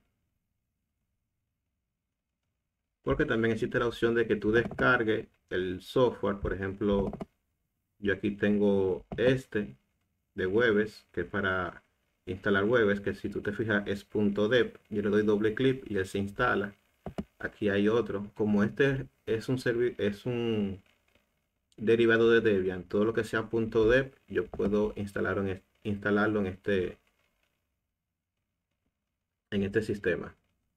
Porque también existe la opción de que tú descargues el software. Por ejemplo, yo aquí tengo este de Webes, que es para instalar Webes, que si tú te fijas es .deb. Yo le doy doble clic y él se instala. Aquí hay otro. Como este es un servi- es un derivado de Debian, todo lo que sea .deb, yo puedo instalarlo en, instalarlo en este en este sistema.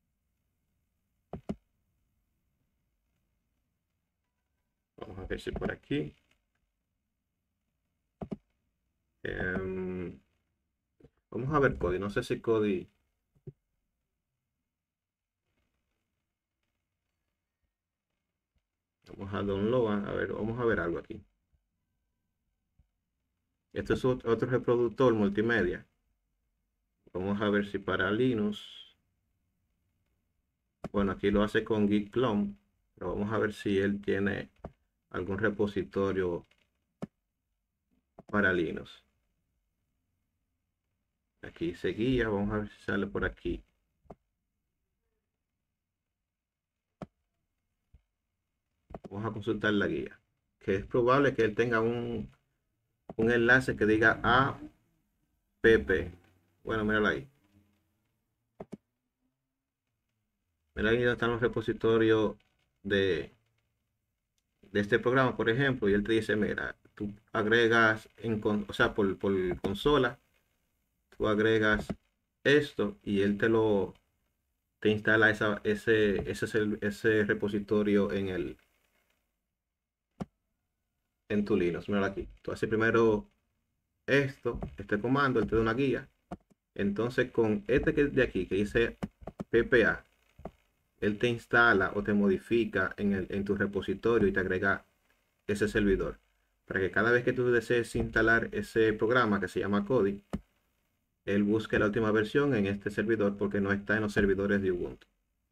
Vamos a ver si por aquí. Um, vamos a ver Kodi. No sé si Kodi. Vamos a download. A ver, vamos a ver algo aquí. Esto es otro reproductor multimedia. Vamos a ver si para Linux. Bueno, aquí lo hace con Git Clone. Pero vamos a ver si él tiene algún repositorio para Linux. Aquí seguía, vamos a ver si sale por aquí. Vamos a consultar la guía, que es probable que él tenga un, un enlace que diga app. Bueno, míralo ahí. Mira ahí donde están los repositorios de, de este programa, por ejemplo, y él te dice, mira, tú agregas, en, o sea, por, por consola, tú agregas esto y él te lo te instala esa, ese, ese, ese repositorio en el en tu Linux. Mira aquí, tú haces primero esto, este comando, él te da una guía. Entonces con este que de aquí que dice ppa, él te instala o te modifica en, el, en tu repositorio y te agrega ese servidor para que cada vez que tú desees instalar ese programa que se llama Kodi, él busque la última versión en este servidor porque no está en los servidores de Ubuntu.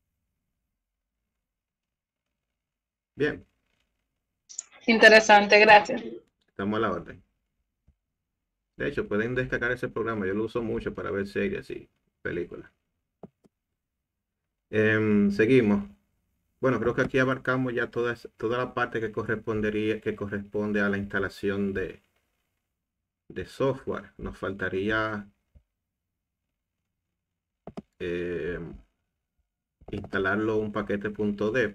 Bien. Interesante, gracias. Estamos a la orden. De hecho, pueden descargar ese programa. Yo lo uso mucho para ver series y películas. Eh, seguimos. Bueno, creo que aquí abarcamos ya toda, toda la parte que correspondería, que corresponde a la instalación de, de software. Nos faltaría eh, instalarlo un paquete .deb.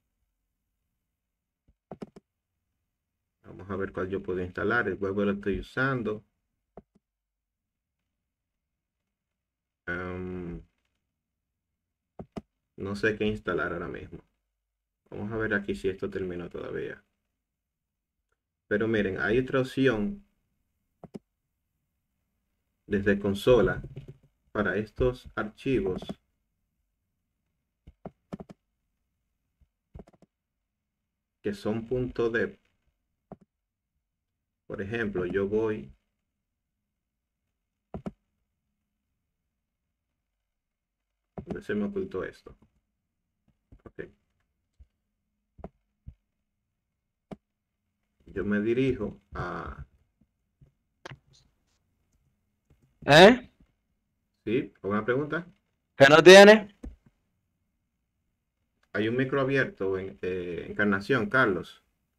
Vamos a ver cuál yo puedo instalar. El web lo estoy usando. Um, no sé qué instalar ahora mismo. Vamos a ver aquí si esto terminó todavía. Pero miren, hay otra opción desde consola para estos archivos. Que son .deb. Por ejemplo, yo voy ¿dónde se me ocultó esto? Okay. Yo me dirijo a... ¿Eh? ¿Sí? ¿Alguna pregunta? ¿Qué no tiene? Hay un micro abierto en eh, Encarnación, Carlos.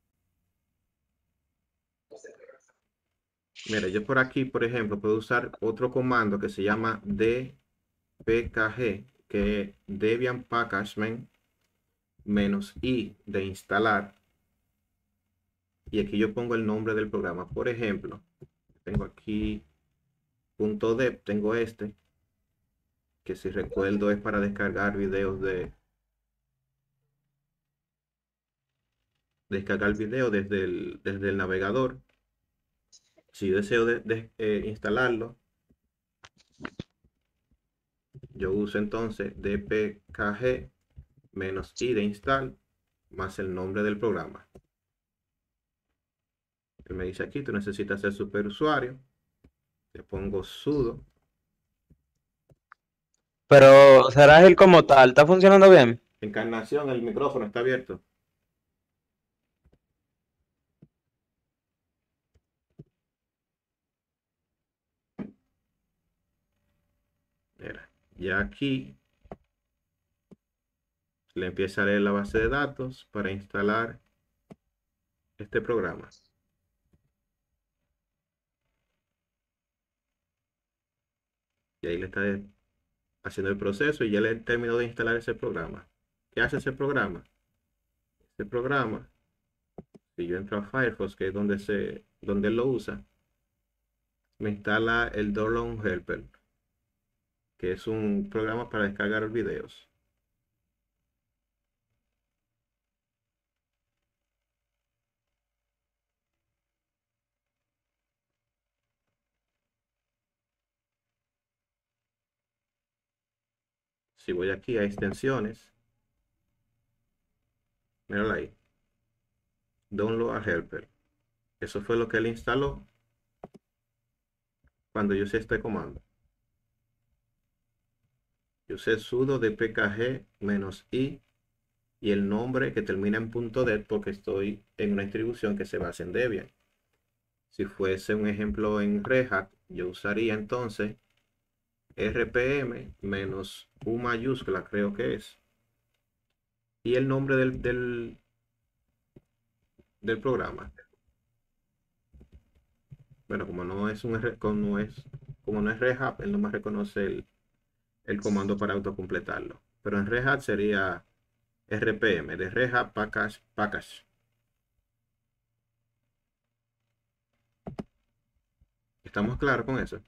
Mira, yo por aquí, por ejemplo, puedo usar otro comando que se llama dpkg, que es Debian Packagement menos i de instalar. Y aquí yo pongo el nombre del programa. Por ejemplo, tengo aquí .deb, tengo este, que si recuerdo es para descargar videos de descargar el video desde el, desde el navegador. Si yo deseo de, de, eh, instalarlo, yo uso entonces dpkg menos i de install más el nombre del programa. Él me dice aquí, tú necesitas ser superusuario. Le pongo sudo. Pero será él como tal, ¿está funcionando bien? Encarnación, el micrófono está abierto. Mira, ya aquí le empieza a leer la base de datos para instalar este programa. Y ahí le está haciendo el proceso y ya le terminó de instalar ese programa. ¿Qué hace ese programa? Este programa, si yo entro a Firefox, que es donde, se, donde él lo usa, me instala el Download Helper, que es un programa para descargar videos. Si voy aquí a extensiones, míralo ahí, Download a Helper. Eso fue lo que él instaló cuando yo usé este comando. Yo usé sudo dpkg menos i y el nombre que termina en .det porque estoy en una distribución que se basa en Debian. Si fuese un ejemplo en Red Hat, yo usaría entonces rpm menos u mayúscula, creo que es, y el nombre del, del, del programa. Bueno, como no es un como es como no es Red Hat, él no me reconoce el, el comando para autocompletarlo. Pero en Red Hat sería rpm de Red Hat Package, Package. ¿Estamos claros con eso?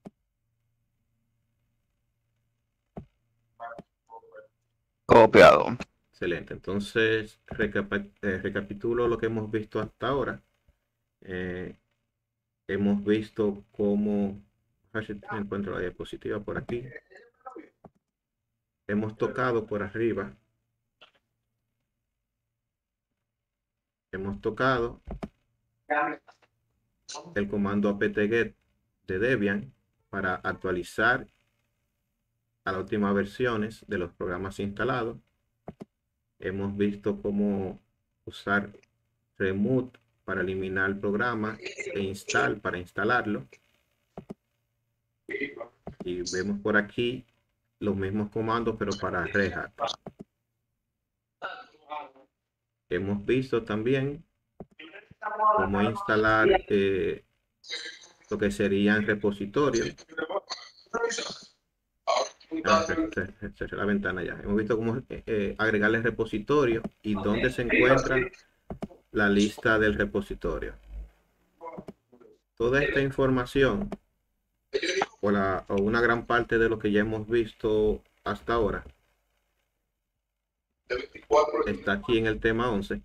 Copiado. Excelente. Entonces, recapa eh, recapitulo lo que hemos visto hasta ahora. Eh, hemos visto cómo... A ver si encuentro la diapositiva por aquí. Hemos tocado por arriba. Hemos tocado el comando apt-get de Debian para actualizar a las últimas versiones de los programas instalados. Hemos visto cómo usar remove para eliminar el programa e install para instalarlo. Y vemos por aquí los mismos comandos pero para Red Hat. Hemos visto también cómo instalar eh, lo que serían repositorios. Ah, cerré la ventana ya. Hemos visto cómo eh, agregarle repositorio y dónde se encuentra la lista del repositorio. Toda esta información o, la, o una gran parte de lo que ya hemos visto hasta ahora está aquí en el tema once.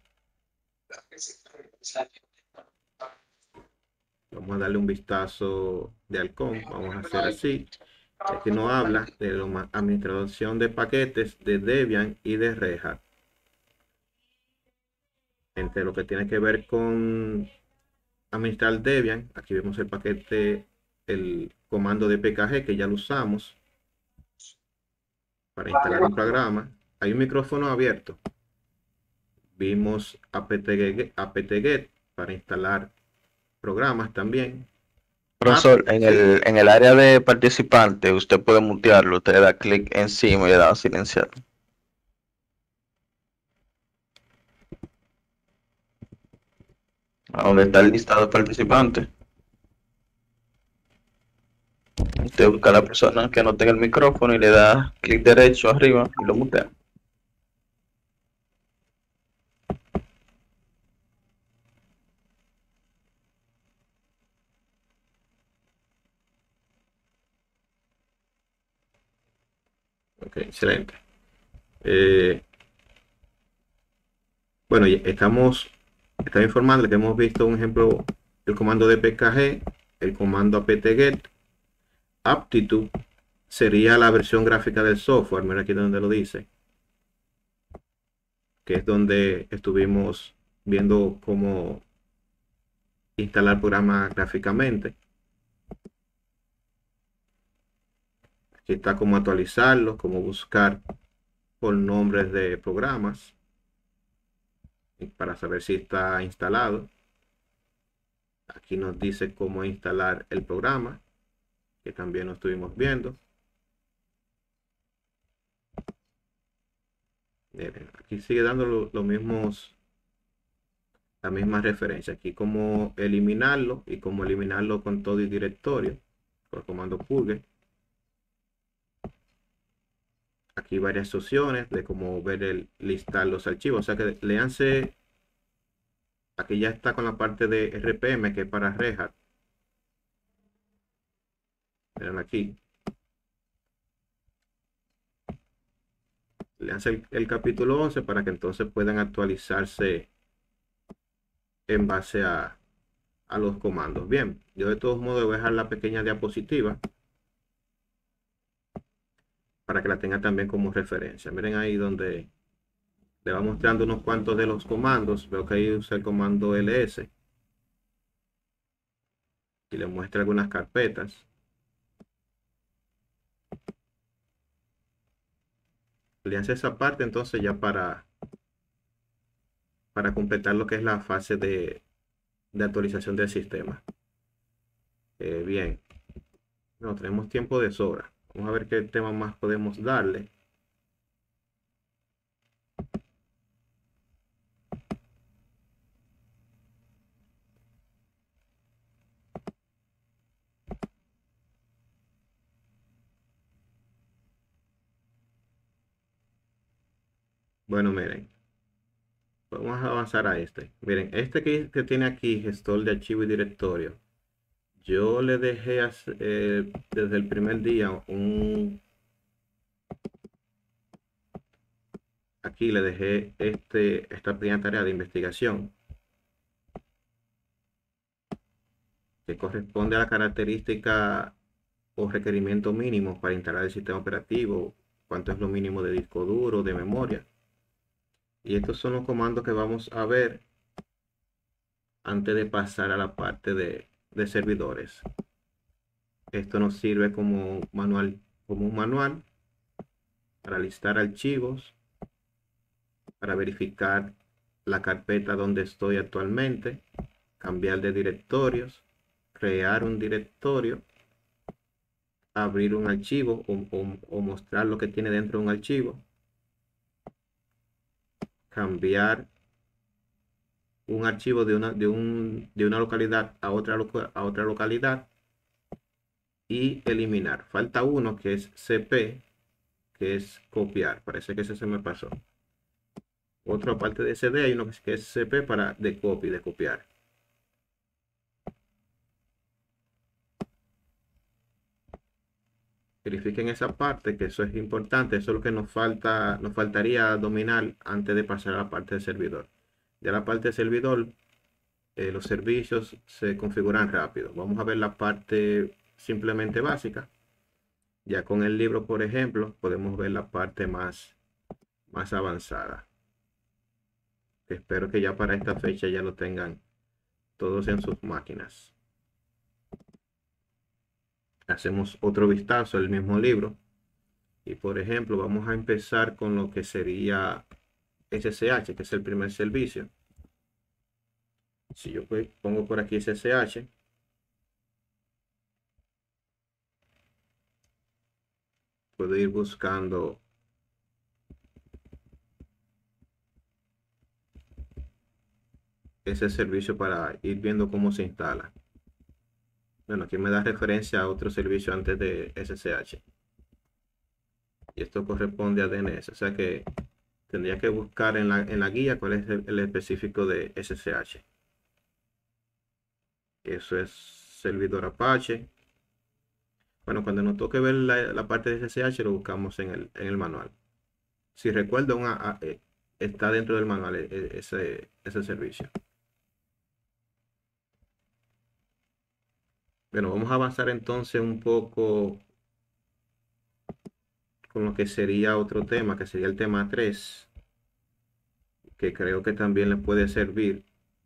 Vamos a darle un vistazo de halcón. Vamos a hacer así. Aquí nos habla de la administración de paquetes de Debian y de Red Hat. Entre lo que tiene que ver con administrar Debian, aquí vemos el paquete, el comando de dpkg que ya lo usamos para instalar un programa. Hay un micrófono abierto. Vimos apt-get, apt-get para instalar programas también. Profesor, en el, en el área de participante usted puede mutearlo, usted le da clic encima y le da a silenciar. A donde está el listado de participantes. Usted busca a la persona que no tenga el micrófono y le da clic derecho arriba y lo mutea. Ok, excelente. Eh, bueno, estamos Estaba informando que hemos visto un ejemplo, el comando de P K G, el comando apt-get, aptitude sería la versión gráfica del software, mira aquí donde lo dice, que es donde estuvimos viendo cómo instalar programas gráficamente. Aquí está cómo actualizarlos, cómo buscar por nombres de programas para saber si está instalado. Aquí nos dice cómo instalar el programa, que también lo estuvimos viendo. Miren, aquí sigue dando los lo mismos, la misma referencia. Aquí cómo eliminarlo y cómo eliminarlo con todo el directorio, por el comando purge. Aquí varias opciones de cómo ver el listar los archivos. O sea que léanse. Aquí ya está con la parte de R P M, que es para Red Hat. Miren aquí. Léanse el, el capítulo once para que entonces puedan actualizarse en base a, a los comandos. Bien, yo de todos modos voy a dejar la pequeña diapositiva para que la tenga también como referencia. Miren ahí donde le va mostrando unos cuantos de los comandos. Veo que ahí usa el comando L S y le muestra algunas carpetas. Le hace esa parte entonces ya para para completar lo que es la fase de, de actualización del sistema. Eh, bien, no tenemos tiempo de sobra. Vamos a ver qué tema más podemos darle. Bueno, miren, vamos a avanzar a este. Miren, este que, que tiene aquí, gestor de archivo y directorio. Yo le dejé hacer, eh, desde el primer día un... Aquí le dejé este, esta pequeña tarea de investigación que corresponde a la característica o requerimiento mínimo para instalar el sistema operativo, cuánto es lo mínimo de disco duro, de memoria. Y estos son los comandos que vamos a ver antes de pasar a la parte de, de servidores. Esto nos sirve como manual, como un manual para listar archivos, para verificar la carpeta donde estoy actualmente, cambiar de directorios, crear un directorio, abrir un archivo o, o, o mostrar lo que tiene dentro de un archivo, cambiar un archivo de una, de un, de una localidad a otra, a otra localidad y eliminar. Falta uno que es C P, que es copiar. Parece que ese se me pasó. Otra parte de C D hay uno que es C P para de copy, de copiar. Verifiquen esa parte, que eso es importante. Eso es lo que nos falta, nos faltaría dominar antes de pasar a la parte del servidor. Ya la parte del servidor, eh, los servicios se configuran rápido. Vamos a ver la parte simplemente básica. Ya con el libro, por ejemplo, podemos ver la parte más, más avanzada. Espero que ya para esta fecha ya lo tengan todos en sus máquinas. Hacemos otro vistazo al mismo libro. Y por ejemplo, vamos a empezar con lo que sería S S H, que es el primer servicio. Si yo pongo por aquí S S H, puedo ir buscando ese servicio para ir viendo cómo se instala. Bueno, aquí me da referencia a otro servicio antes de S S H. Y esto corresponde a D N S. O sea que tendría que buscar en la, en la guía cuál es el, el específico de S S H. Eso es servidor Apache. Bueno, cuando nos toque ver la, la parte de S S H lo buscamos en el, en el manual. Si recuerdo, una, está dentro del manual ese, ese servicio. Bueno, vamos a avanzar entonces un poco con lo que sería otro tema, que sería el tema tres, que creo que también le puede servir.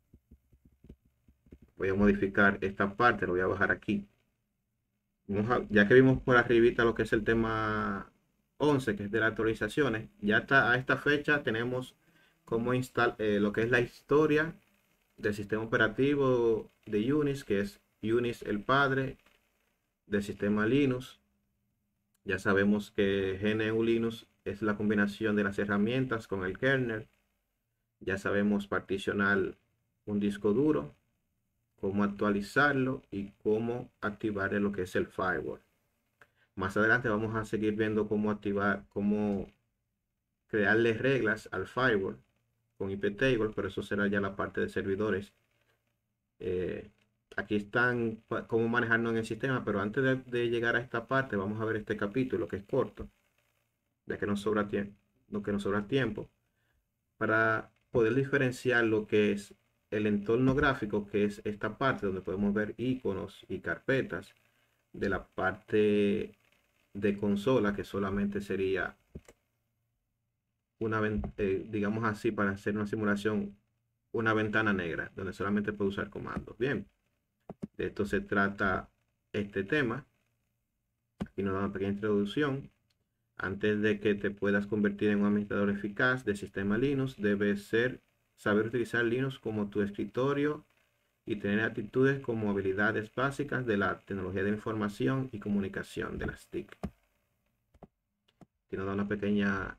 Voy a modificar esta parte, lo voy a bajar aquí. Vamos a- ya que vimos por arribita lo que es el tema once, que es de las actualizaciones, ya está, a esta fecha tenemos cómo instalar lo que es la historia del sistema operativo de Unix, que es Unix el padre del sistema Linux. Ya sabemos que G N U Linux es la combinación de las herramientas con el kernel. Ya sabemos particionar un disco duro, cómo actualizarlo y cómo activar lo que es el firewall. Más adelante vamos a seguir viendo cómo activar, cómo crearle reglas al firewall con I P table, pero eso será ya la parte de servidores. Eh, aquí están cómo manejarnos en el sistema, pero antes de, de llegar a esta parte vamos a ver este capítulo que es corto, ya que nos sobra tiempo, lo que nos sobra tiempo, para poder diferenciar lo que es el entorno gráfico, que es esta parte donde podemos ver iconos y carpetas, de la parte de consola, que solamente sería una, eh, digamos así, para hacer una simulación, una ventana negra, donde solamente puedo usar comandos. Bien, de esto se trata este tema. Aquí nos da una pequeña introducción. Antes de que te puedas convertir en un administrador eficaz de sistema Linux, debes ser, saber utilizar Linux como tu escritorio y tener actitudes como habilidades básicas de la tecnología de información y comunicación de las T I C. Aquí nos da una pequeña...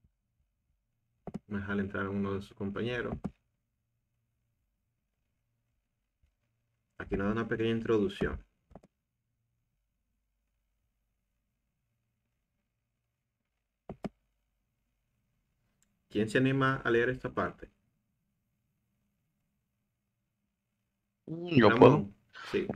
Me deja entrar a uno de sus compañeros. Aquí nos da una pequeña introducción. ¿Quién se anima a leer esta parte? Yo Ramón. puedo. Sí.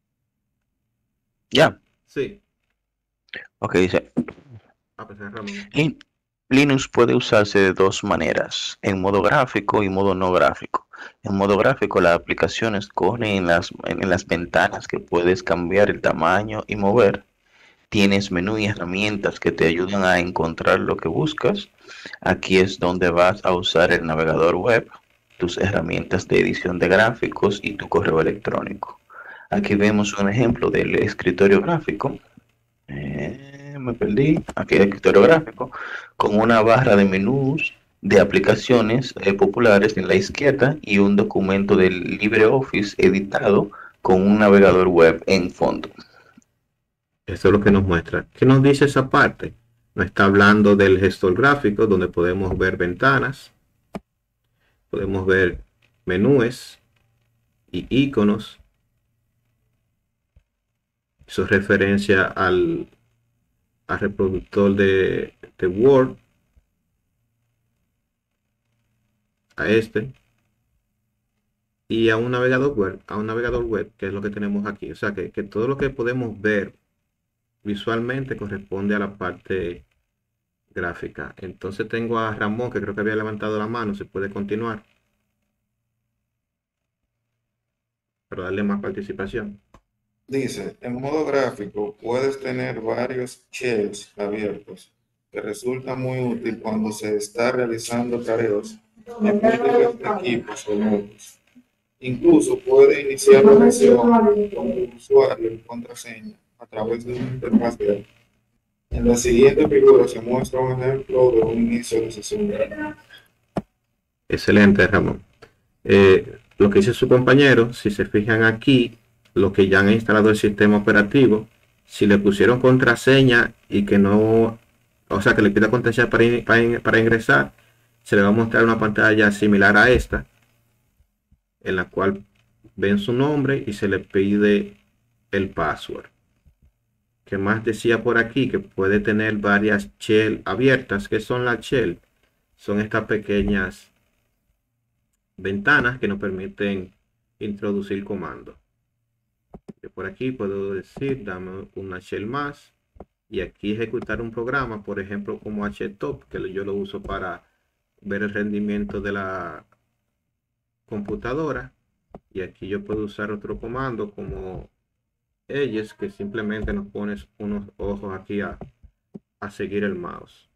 Ya. Sí. Ok, dice. A pesar de Ramón. Lin- Linux puede usarse de dos maneras, en modo gráfico y modo no gráfico. En modo gráfico, las aplicaciones corren en las, en las ventanas que puedes cambiar el tamaño y mover. Tienes menú y herramientas que te ayudan a encontrar lo que buscas. Aquí es donde vas a usar el navegador web, tus herramientas de edición de gráficos y tu correo electrónico. Aquí vemos un ejemplo del escritorio gráfico. Eh, me perdí. Aquí el escritorio gráfico con una barra de menús de aplicaciones eh, populares en la izquierda y un documento del LibreOffice editado con un navegador web en fondo. Eso es lo que nos muestra. ¿Qué nos dice esa parte? Nos está hablando del gestor gráfico, donde podemos ver ventanas, podemos ver menús y iconos. Eso es referencia al, al reproductor de, de Word, a este, y a un navegador web, a un navegador web, que es lo que tenemos aquí. O sea que, que todo lo que podemos ver visualmente corresponde a la parte gráfica. Entonces tengo a Ramón, que creo que había levantado la mano. Se puede continuar para darle más participación. Dice, en modo gráfico puedes tener varios shells abiertos, que resulta muy útil cuando se está realizando tareas en múltiples equipos o nodos. Incluso puede iniciar la sesión con un usuario y contraseña a través de una interfaz gráfica. En la siguiente figura se muestra un ejemplo de un inicio de sesión gráfica. Excelente, Ramón. Eh, lo que dice su compañero, si se fijan aquí, lo que ya han instalado el sistema operativo, si le pusieron contraseña y que no, o sea, que le pida contraseña para, in, para, in, para ingresar, se le va a mostrar una pantalla similar a esta, en la cual ven su nombre y se le pide el password. ¿Qué más decía por aquí? Que puede tener varias shell abiertas. ¿Qué son las shell? Son estas pequeñas ventanas que nos permiten introducir comandos. Yo por aquí puedo decir, dame una shell más, y aquí ejecutar un programa, por ejemplo como htop, que yo lo uso para ver el rendimiento de la computadora. Y aquí yo puedo usar otro comando como Edges, que simplemente nos pones unos ojos aquí a, a seguir el mouse.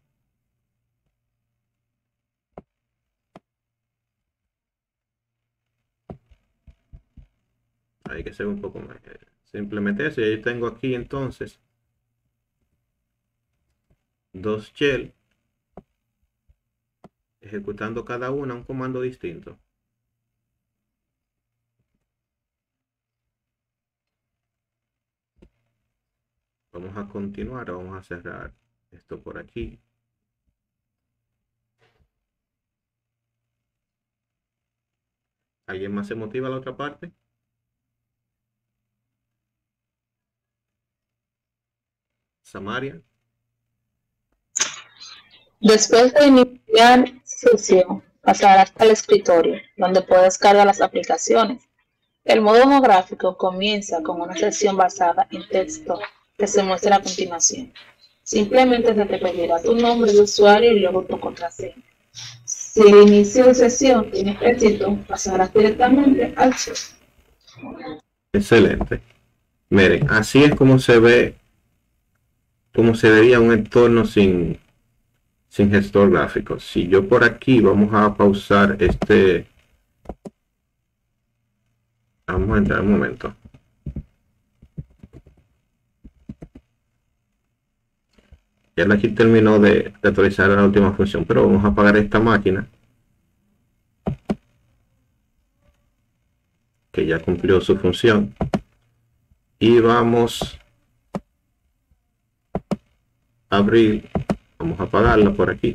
Hay que ser un poco más. Simplemente eso. Y yo tengo aquí entonces dos shell ejecutando cada una un comando distinto. Vamos a continuar, vamos a cerrar esto por aquí. ¿Alguien más se motiva a la otra parte? Samaria. Después de iniciar sesión, pasarás al escritorio, donde puedes cargar las aplicaciones. El modo no gráfico comienza con una sesión basada en texto que se muestra a continuación. Simplemente se te pedirá tu nombre de usuario y luego tu contraseña. Si el inicio de sesión tiene éxito, pasarás directamente al chat. Excelente. Miren, así es como se ve, como se vería un entorno sin, sin gestor gráfico. Si yo por aquí vamos a pausar este, vamos a entrar un momento. Ya aquí terminó de, de actualizar la última función, pero vamos a apagar esta máquina que ya cumplió su función y vamos a abrir, vamos a apagarla por aquí.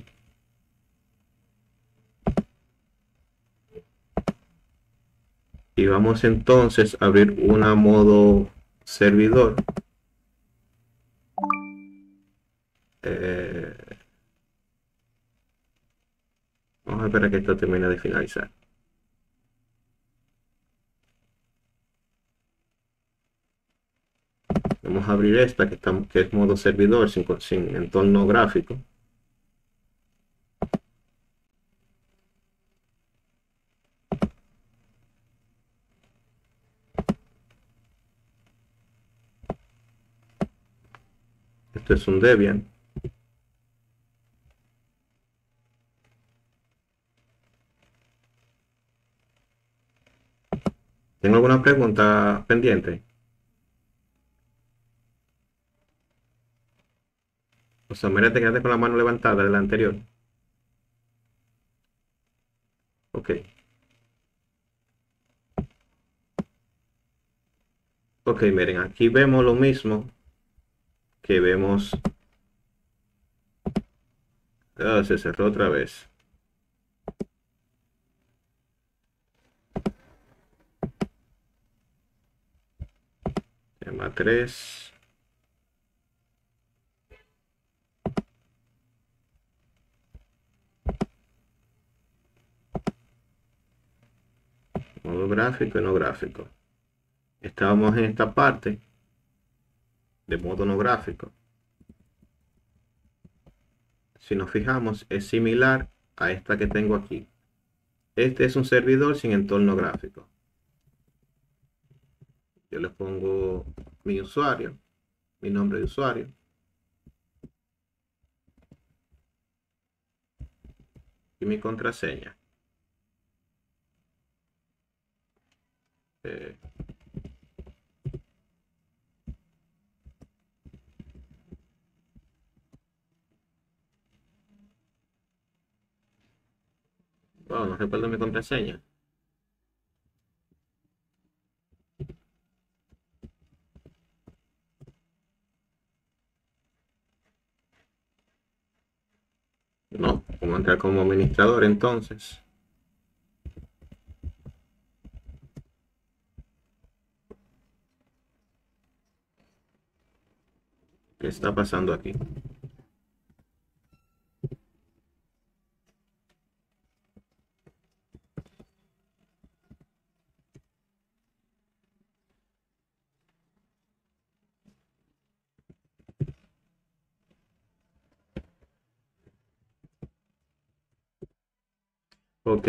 Y vamos entonces a abrir una modo servidor. Eh, vamos a esperar a que esto termine de finalizar. Vamos a abrir esta que, está, que es modo servidor sin, sin entorno gráfico. Esto es un Debian. ¿Tengo alguna pregunta pendiente? O sea, mira, te quedaste con la mano levantada de la anterior. Ok. Ok, miren, aquí vemos lo mismo que vemos. Ah, se cerró otra vez. Tema tres. Modo gráfico y no gráfico. Estábamos en esta parte de modo no gráfico. Si nos fijamos, es similar a esta que tengo aquí. Este es un servidor sin entorno gráfico. Yo le pongo mi usuario, mi nombre de usuario. Y mi contraseña. Eh, oh, no recuerdo mi contraseña. No, como entrar como administrador entonces. ¿Qué está pasando aquí? Ok,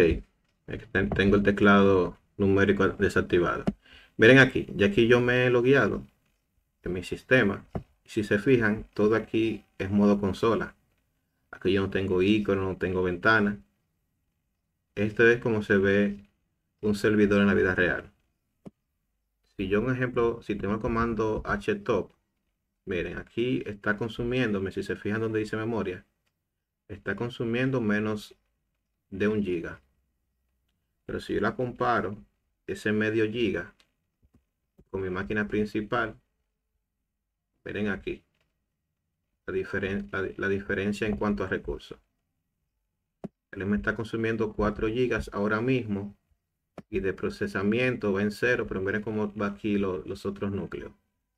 tengo el teclado numérico desactivado. Miren aquí, ya aquí yo me he logueado en mi sistema. Si se fijan, todo aquí es modo consola. Aquí yo no tengo icono, no tengo ventana. Esto es como se ve un servidor en la vida real. Si yo, un ejemplo, si tengo el comando htop, miren, aquí está consumiéndome, si se fijan donde dice memoria, está consumiendo menos de un giga. Pero si yo la comparo, ese medio giga con mi máquina principal, miren aquí la, diferen la, la diferencia en cuanto a recursos. Él me está consumiendo cuatro gigas ahora mismo y de procesamiento va en cero, pero miren cómo va aquí lo, los otros núcleos.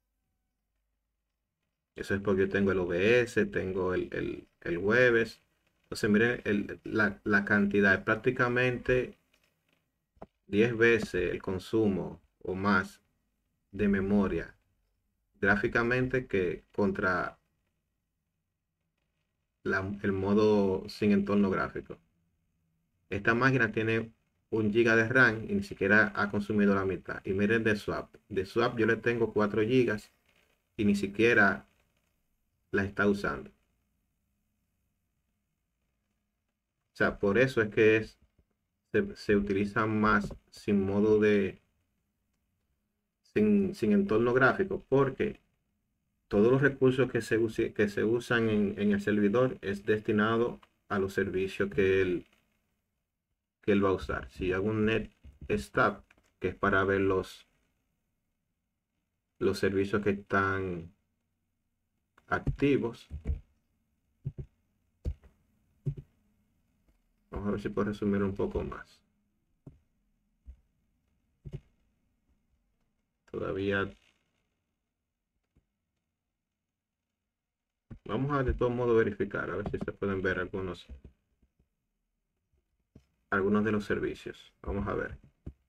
Eso es porque yo tengo el O B S, tengo el, el, el Webes. Entonces miren el, la, la cantidad, es prácticamente diez veces el consumo o más de memoria gráficamente que contra la, el modo sin entorno gráfico. Esta máquina tiene un giga de RAM y ni siquiera ha consumido la mitad. Y miren de swap. De swap yo le tengo cuatro gigas y ni siquiera la está usando. O sea, por eso es que es, se, se utiliza más sin modo de sin, sin entorno gráfico, porque todos los recursos que se, use, que se usan en, en el servidor es destinado a los servicios que él, que él va a usar. Si hago un net stat, que es para ver los, los servicios que están activos. Vamos a ver si puedo resumir un poco más. Todavía vamos a de todo modo verificar, a ver si se pueden ver algunos algunos de los servicios. Vamos a ver.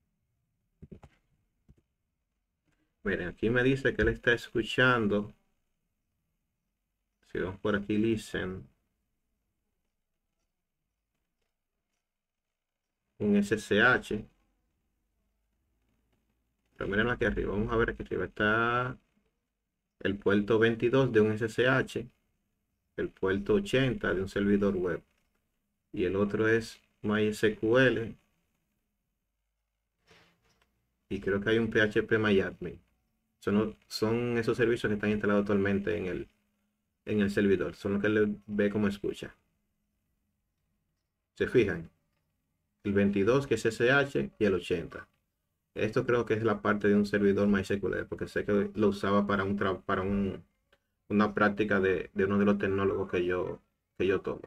Miren, aquí me dice que él está escuchando. Si vamos por aquí, listen, un S S H. Pero miren aquí arriba, vamos a ver aquí arriba está el puerto veintidós de un S S H, el puerto ochenta de un servidor web y el otro es MySQL y creo que hay un P H P MyAdmin. Son, son esos servicios que están instalados actualmente en el, en el servidor, son los que le ve como escucha. Se fijan, el veintidós que es S S H y el ochenta. Esto creo que es la parte de un servidor MySQL, porque sé que lo usaba para un para un, una práctica de, de uno de los tecnólogos que yo, que yo tomo.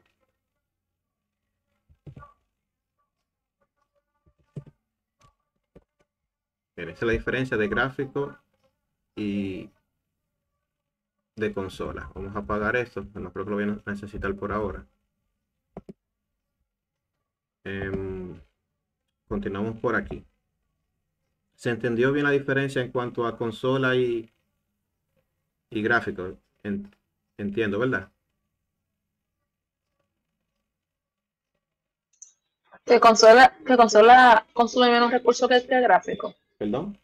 Miren, esa es la diferencia de gráfico y de consola. Vamos a apagar esto, no creo que lo voy a necesitar por ahora. Eh, continuamos por aquí. ¿Se entendió bien la diferencia en cuanto a consola y, y gráfico? Entiendo, ¿verdad? Que consola, que consola consume menos recursos que el gráfico. ¿Perdón?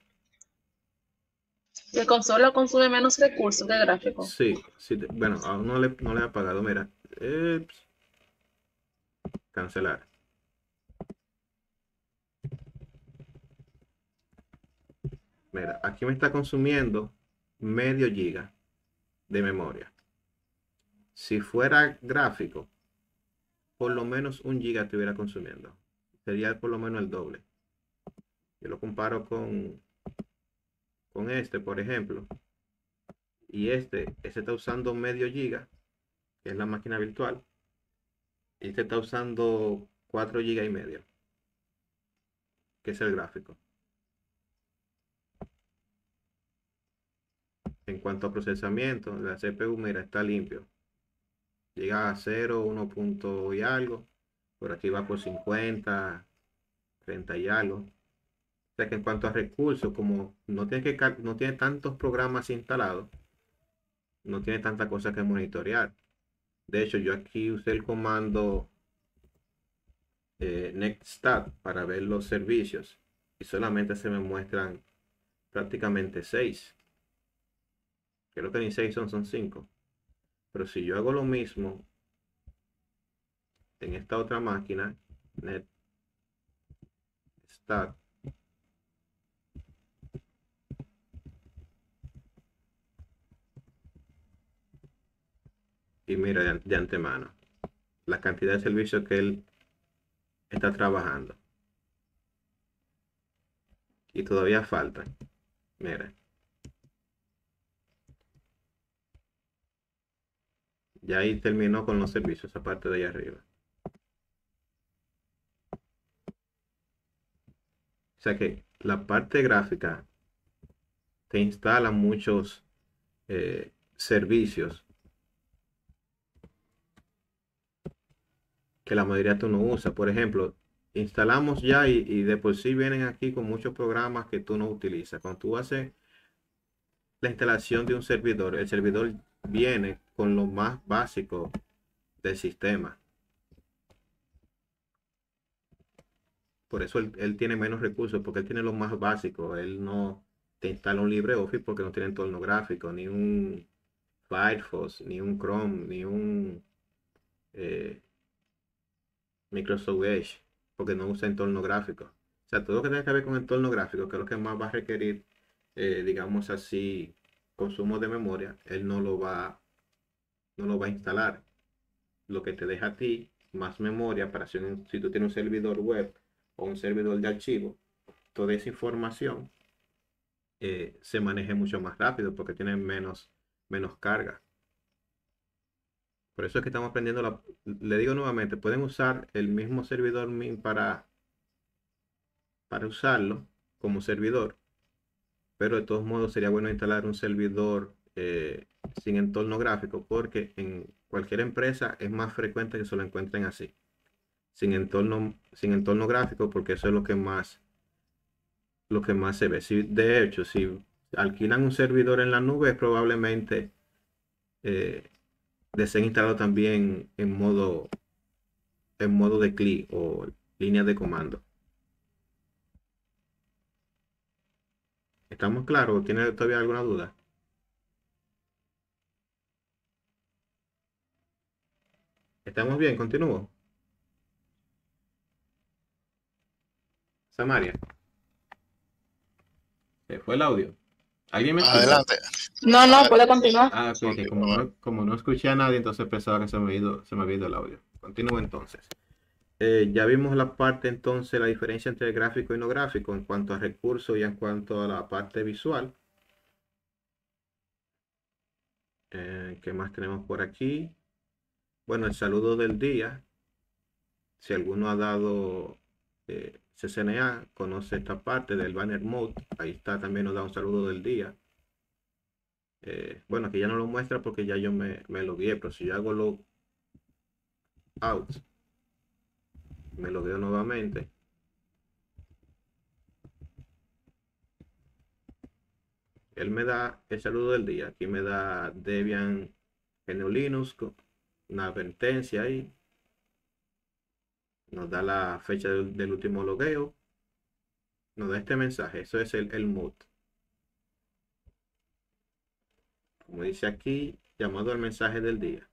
Que consola consume menos recursos que gráfico. Sí, sí, bueno, aún no le, no le he apagado, mira. Eh, cancelar. Mira, aquí me está consumiendo medio giga de memoria. Si fuera gráfico, por lo menos un giga estuviera consumiendo. Sería por lo menos el doble. Yo lo comparo con, con este, por ejemplo. Y este, este está usando medio giga, que es la máquina virtual. Y este está usando cuatro gigas y medio, que es el gráfico. En cuanto a procesamiento, la C P U, mira, está limpio. Llega a cero, uno punto y algo. Por aquí va por cincuenta, treinta y algo. O sea que en cuanto a recursos, como no tiene, que, no tiene tantos programas instalados, no tiene tanta cosa que monitorear. De hecho, yo aquí usé el comando eh, netstat para ver los servicios y solamente se me muestran prácticamente seis. Creo que ni seis son, son cinco. Pero si yo hago lo mismo en esta otra máquina, net start, y mira de, de antemano la cantidad de servicios que él está trabajando. Y todavía falta. Mira. Ya ahí terminó con los servicios, esa parte de ahí arriba. O sea que la parte gráfica te instala muchos eh, servicios que la mayoría tú no usas. Por ejemplo, instalamos ya y, y de por sí vienen aquí con muchos programas que tú no utilizas. Cuando tú haces la instalación de un servidor, el servidor viene con lo más básico del sistema. Por eso él, él tiene menos recursos, porque él tiene lo más básico. Él no te instala un LibreOffice porque no tiene entorno gráfico, ni un Firefox, ni un Chrome, ni un eh, Microsoft Edge, porque no usa entorno gráfico. O sea, todo lo que tenga que ver con entorno gráfico, que es lo que más va a requerir, eh, digamos así, consumo de memoria, él no lo va, no lo va a instalar. Lo que te deja a ti más memoria para si, un, si tú tienes un servidor web o un servidor de archivo, toda esa información eh, se maneje mucho más rápido porque tiene menos, menos carga. Por eso es que estamos aprendiendo, la, le digo nuevamente, pueden usar el mismo servidor para, para usarlo como servidor, pero de todos modos sería bueno instalar un servidor eh, sin entorno gráfico, porque en cualquier empresa es más frecuente que se lo encuentren así, sin entorno, sin entorno gráfico, porque eso es lo que más, lo que más se ve. Si, de hecho, si alquilan un servidor en la nube, probablemente eh, deseen instalarlo también en modo, en modo de clic o línea de comando. ¿Estamos claros? ¿Tiene todavía alguna duda? ¿Estamos bien? ¿Continúo? Samaria. ¿Se fue el audio? ¿Alguien me escucha? Adelante. No, no, puede continuar. Ah, ok, que como no, como no escuché a nadie, entonces pensaba que se me había ido, se me había ido el audio. Continúo entonces. Eh, ya vimos la parte entonces, la diferencia entre gráfico y no gráfico en cuanto a recursos y en cuanto a la parte visual. Eh, ¿qué más tenemos por aquí? Bueno, el saludo del día. Si alguno ha dado eh, C C N A, conoce esta parte del banner mode. Ahí está, también nos da un saludo del día. Eh, bueno, aquí ya no lo muestra porque ya yo me, me lo guié, pero si yo hago log out, me lo veo nuevamente. Él me da el saludo del día. Aquí me da Debian G N U Linux, una advertencia ahí. Nos da la fecha del, del último logueo. Nos da este mensaje. Eso es el, el mood. Como dice aquí, llamado al mensaje del día.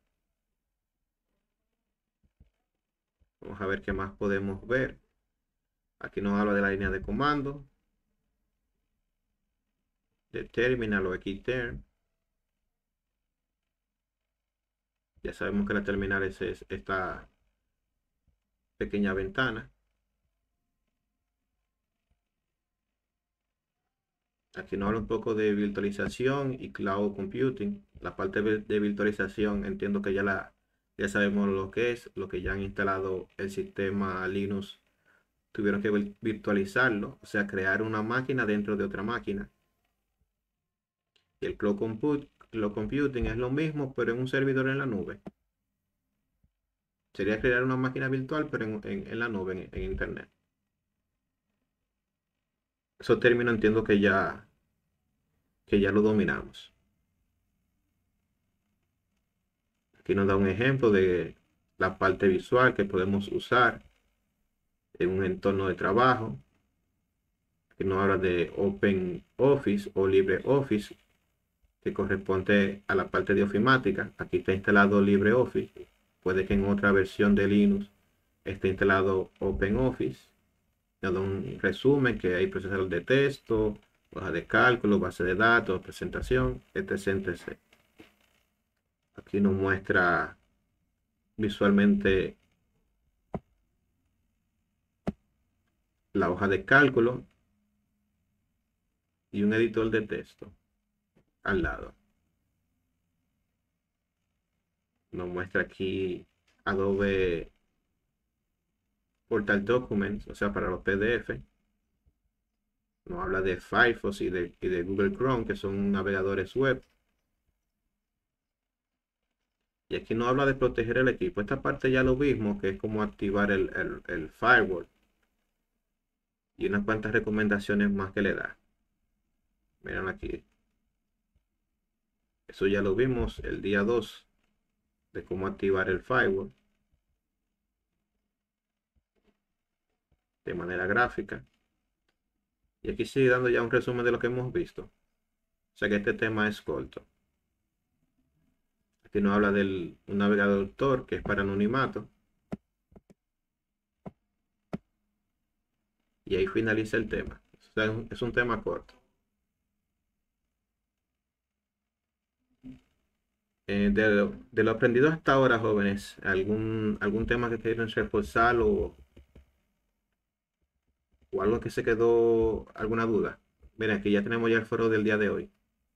Vamos a ver qué más podemos ver. Aquí nos habla de la línea de comando, de terminal o xterm. Ya sabemos que la terminal es, es esta pequeña ventana. Aquí nos habla un poco de virtualización y cloud computing. La parte de virtualización entiendo que ya la ya sabemos lo que es, lo que ya han instalado el sistema Linux. Tuvieron que virtualizarlo, o sea, crear una máquina dentro de otra máquina. Y el cloud, compute, cloud computing es lo mismo, pero en un servidor en la nube. Sería crear una máquina virtual, pero en, en, en la nube, en, en internet. Esos términos entiendo que ya, que ya lo dominamos. Aquí nos da un ejemplo de la parte visual que podemos usar en un entorno de trabajo. Aquí nos habla de OpenOffice o LibreOffice, que corresponde a la parte de ofimática. Aquí está instalado LibreOffice. Puede que en otra versión de Linux esté instalado OpenOffice. Da un resumen que hay procesador de texto, hoja de cálculo, base de datos, presentación, etcétera, etcétera. Aquí nos muestra visualmente la hoja de cálculo y un editor de texto al lado. Nos muestra aquí Adobe Portal Documents, o sea, para los P D F. Nos habla de Firefox y de, y de Google Chrome, que son navegadores web. Y aquí nos habla de proteger el equipo. Esta parte ya lo vimos, que es como activar el, el, el firewall. Y unas cuantas recomendaciones más que le da. Miren aquí. Eso ya lo vimos el día dos, de cómo activar el firewall de manera gráfica. Y aquí sigue dando ya un resumen de lo que hemos visto. O sea que este tema es corto. Aquí nos habla del un navegador Tor, que es para anonimato. Y ahí finaliza el tema. O sea, es un tema corto. Eh, de, lo, de lo aprendido hasta ahora, jóvenes, ¿algún, algún tema que quieren reforzar o, o algo que se quedó, alguna duda? Miren, aquí ya tenemos ya el foro del día de hoy.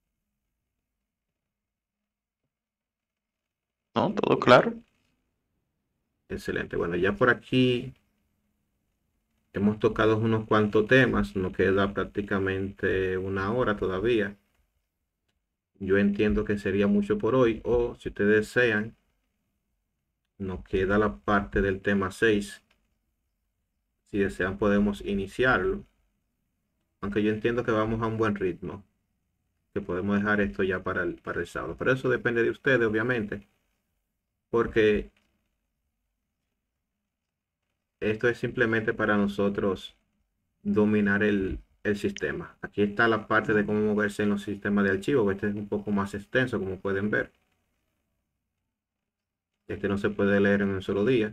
¿No? ¿Todo claro? Excelente. Bueno, ya por aquí hemos tocado unos cuantos temas. Nos queda prácticamente una hora todavía. Yo entiendo que sería mucho por hoy. O si ustedes desean, nos queda la parte del tema seis. Si desean podemos iniciarlo. Aunque yo entiendo que vamos a un buen ritmo. Que podemos dejar esto ya para el, para el sábado. Pero eso depende de ustedes, obviamente. Porque esto es simplemente para nosotros dominar el, el sistema. Aquí está la parte de cómo moverse en los sistemas de archivo. Este es un poco más extenso, como pueden ver. Este no se puede leer en un solo día.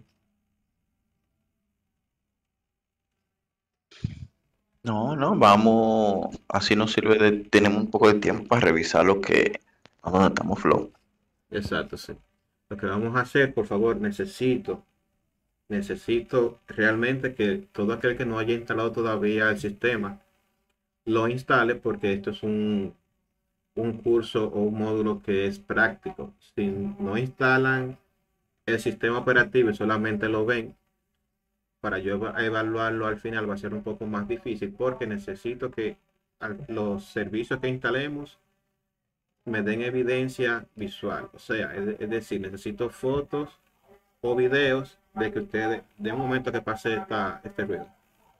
No, no, vamos, así nos sirve de, tenemos un poco de tiempo para revisar lo que, a dónde estamos flow. Exacto, sí. Lo que vamos a hacer, por favor, necesito, necesito realmente que todo aquel que no haya instalado todavía el sistema, lo instale porque esto es un, un curso o un módulo que es práctico. Si no instalan el sistema operativo y solamente lo ven, para yo eva- evaluarlo al final va a ser un poco más difícil porque necesito que al- los servicios que instalemos me den evidencia visual. O sea, es, es decir, necesito fotos o videos de que ustedes, de un momento que pase esta, este ruido.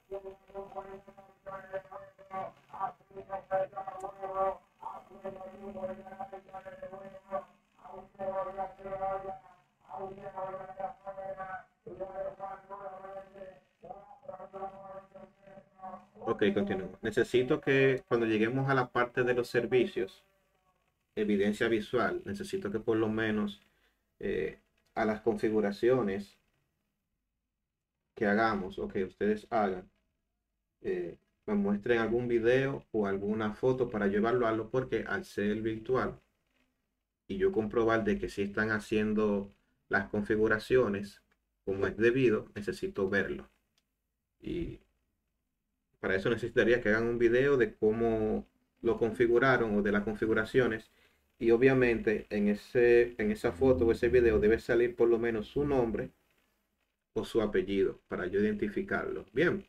Ok, continuamos. Necesito que cuando lleguemos a la parte de los servicios, evidencia visual, necesito que por lo menos eh, a las configuraciones que hagamos o que ustedes hagan, eh, me muestren algún video o alguna foto para yo evaluarlo porque al ser virtual y yo comprobar de que sí están haciendo las configuraciones como es debido, necesito verlo. Y para eso necesitaría que hagan un video de cómo lo configuraron o de las configuraciones. Y obviamente en ese, en esa foto o ese video debe salir por lo menos su nombre o su apellido para yo identificarlo. Bien.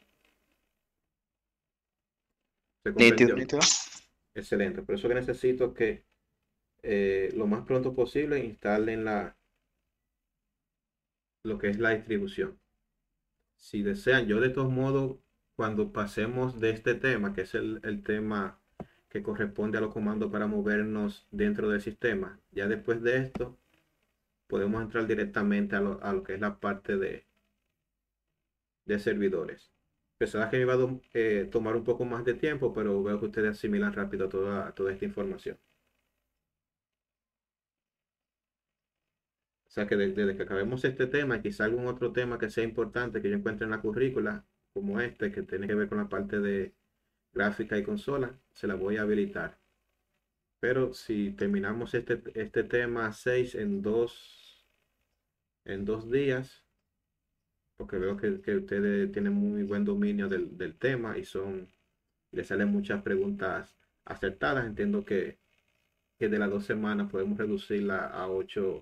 ¿Se Nítido, comprendió? nítido. Excelente. Por eso que necesito que eh, lo más pronto posible instalen la, lo que es la distribución. Si desean, yo de todos modos, cuando pasemos de este tema, que es el, el tema que corresponde a los comandos para movernos dentro del sistema, ya después de esto, podemos entrar directamente a lo, a lo que es la parte de, de servidores. Pensaba que me iba a do- eh, tomar un poco más de tiempo, pero veo que ustedes asimilan rápido toda, toda esta información. sea que de- desde que acabemos este tema, quizá algún otro tema que sea importante que yo encuentre en la currícula, como este, que tiene que ver con la parte de gráfica y consola, se la voy a habilitar. Pero si terminamos este, este tema seis en dos, en dos días, porque veo que, que ustedes tienen muy buen dominio del, del tema y son, les salen muchas preguntas acertadas, entiendo que, que de las dos semanas podemos reducirla a ocho,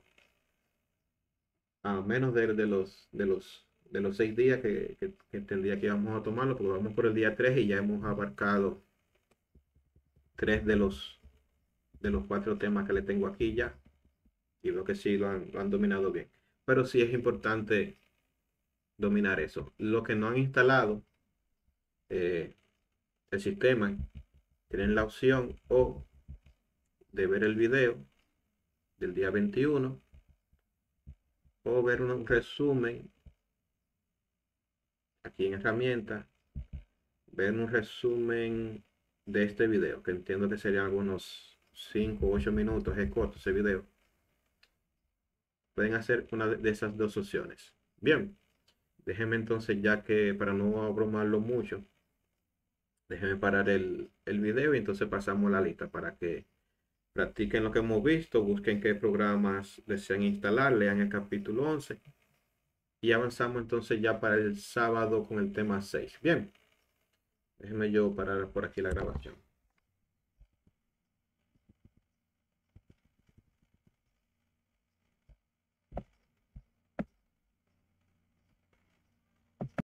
a menos de, de los, de los, de los seis días que, que, que tendría que íbamos a tomarlo, porque vamos por el día tres y ya hemos abarcado tres de los, de los cuatro temas que le tengo aquí ya. Y veo que sí lo han, lo han dominado bien. Pero sí es importante dominar eso. Lo que no han instalado eh, el sistema, tienen la opción o de ver el video del día veintiuno o ver un resumen aquí en herramientas, ver un resumen de este video, que entiendo que serían algunos cinco o ocho minutos, es corto ese video. Pueden hacer una de esas dos opciones. Bien, déjenme entonces, ya que para no abrumarlo mucho, déjenme parar el, el video y entonces pasamos la lista para que practiquen lo que hemos visto, busquen qué programas desean instalar, lean el capítulo once y avanzamos entonces ya para el sábado con el tema seis. Bien, déjenme yo parar por aquí la grabación.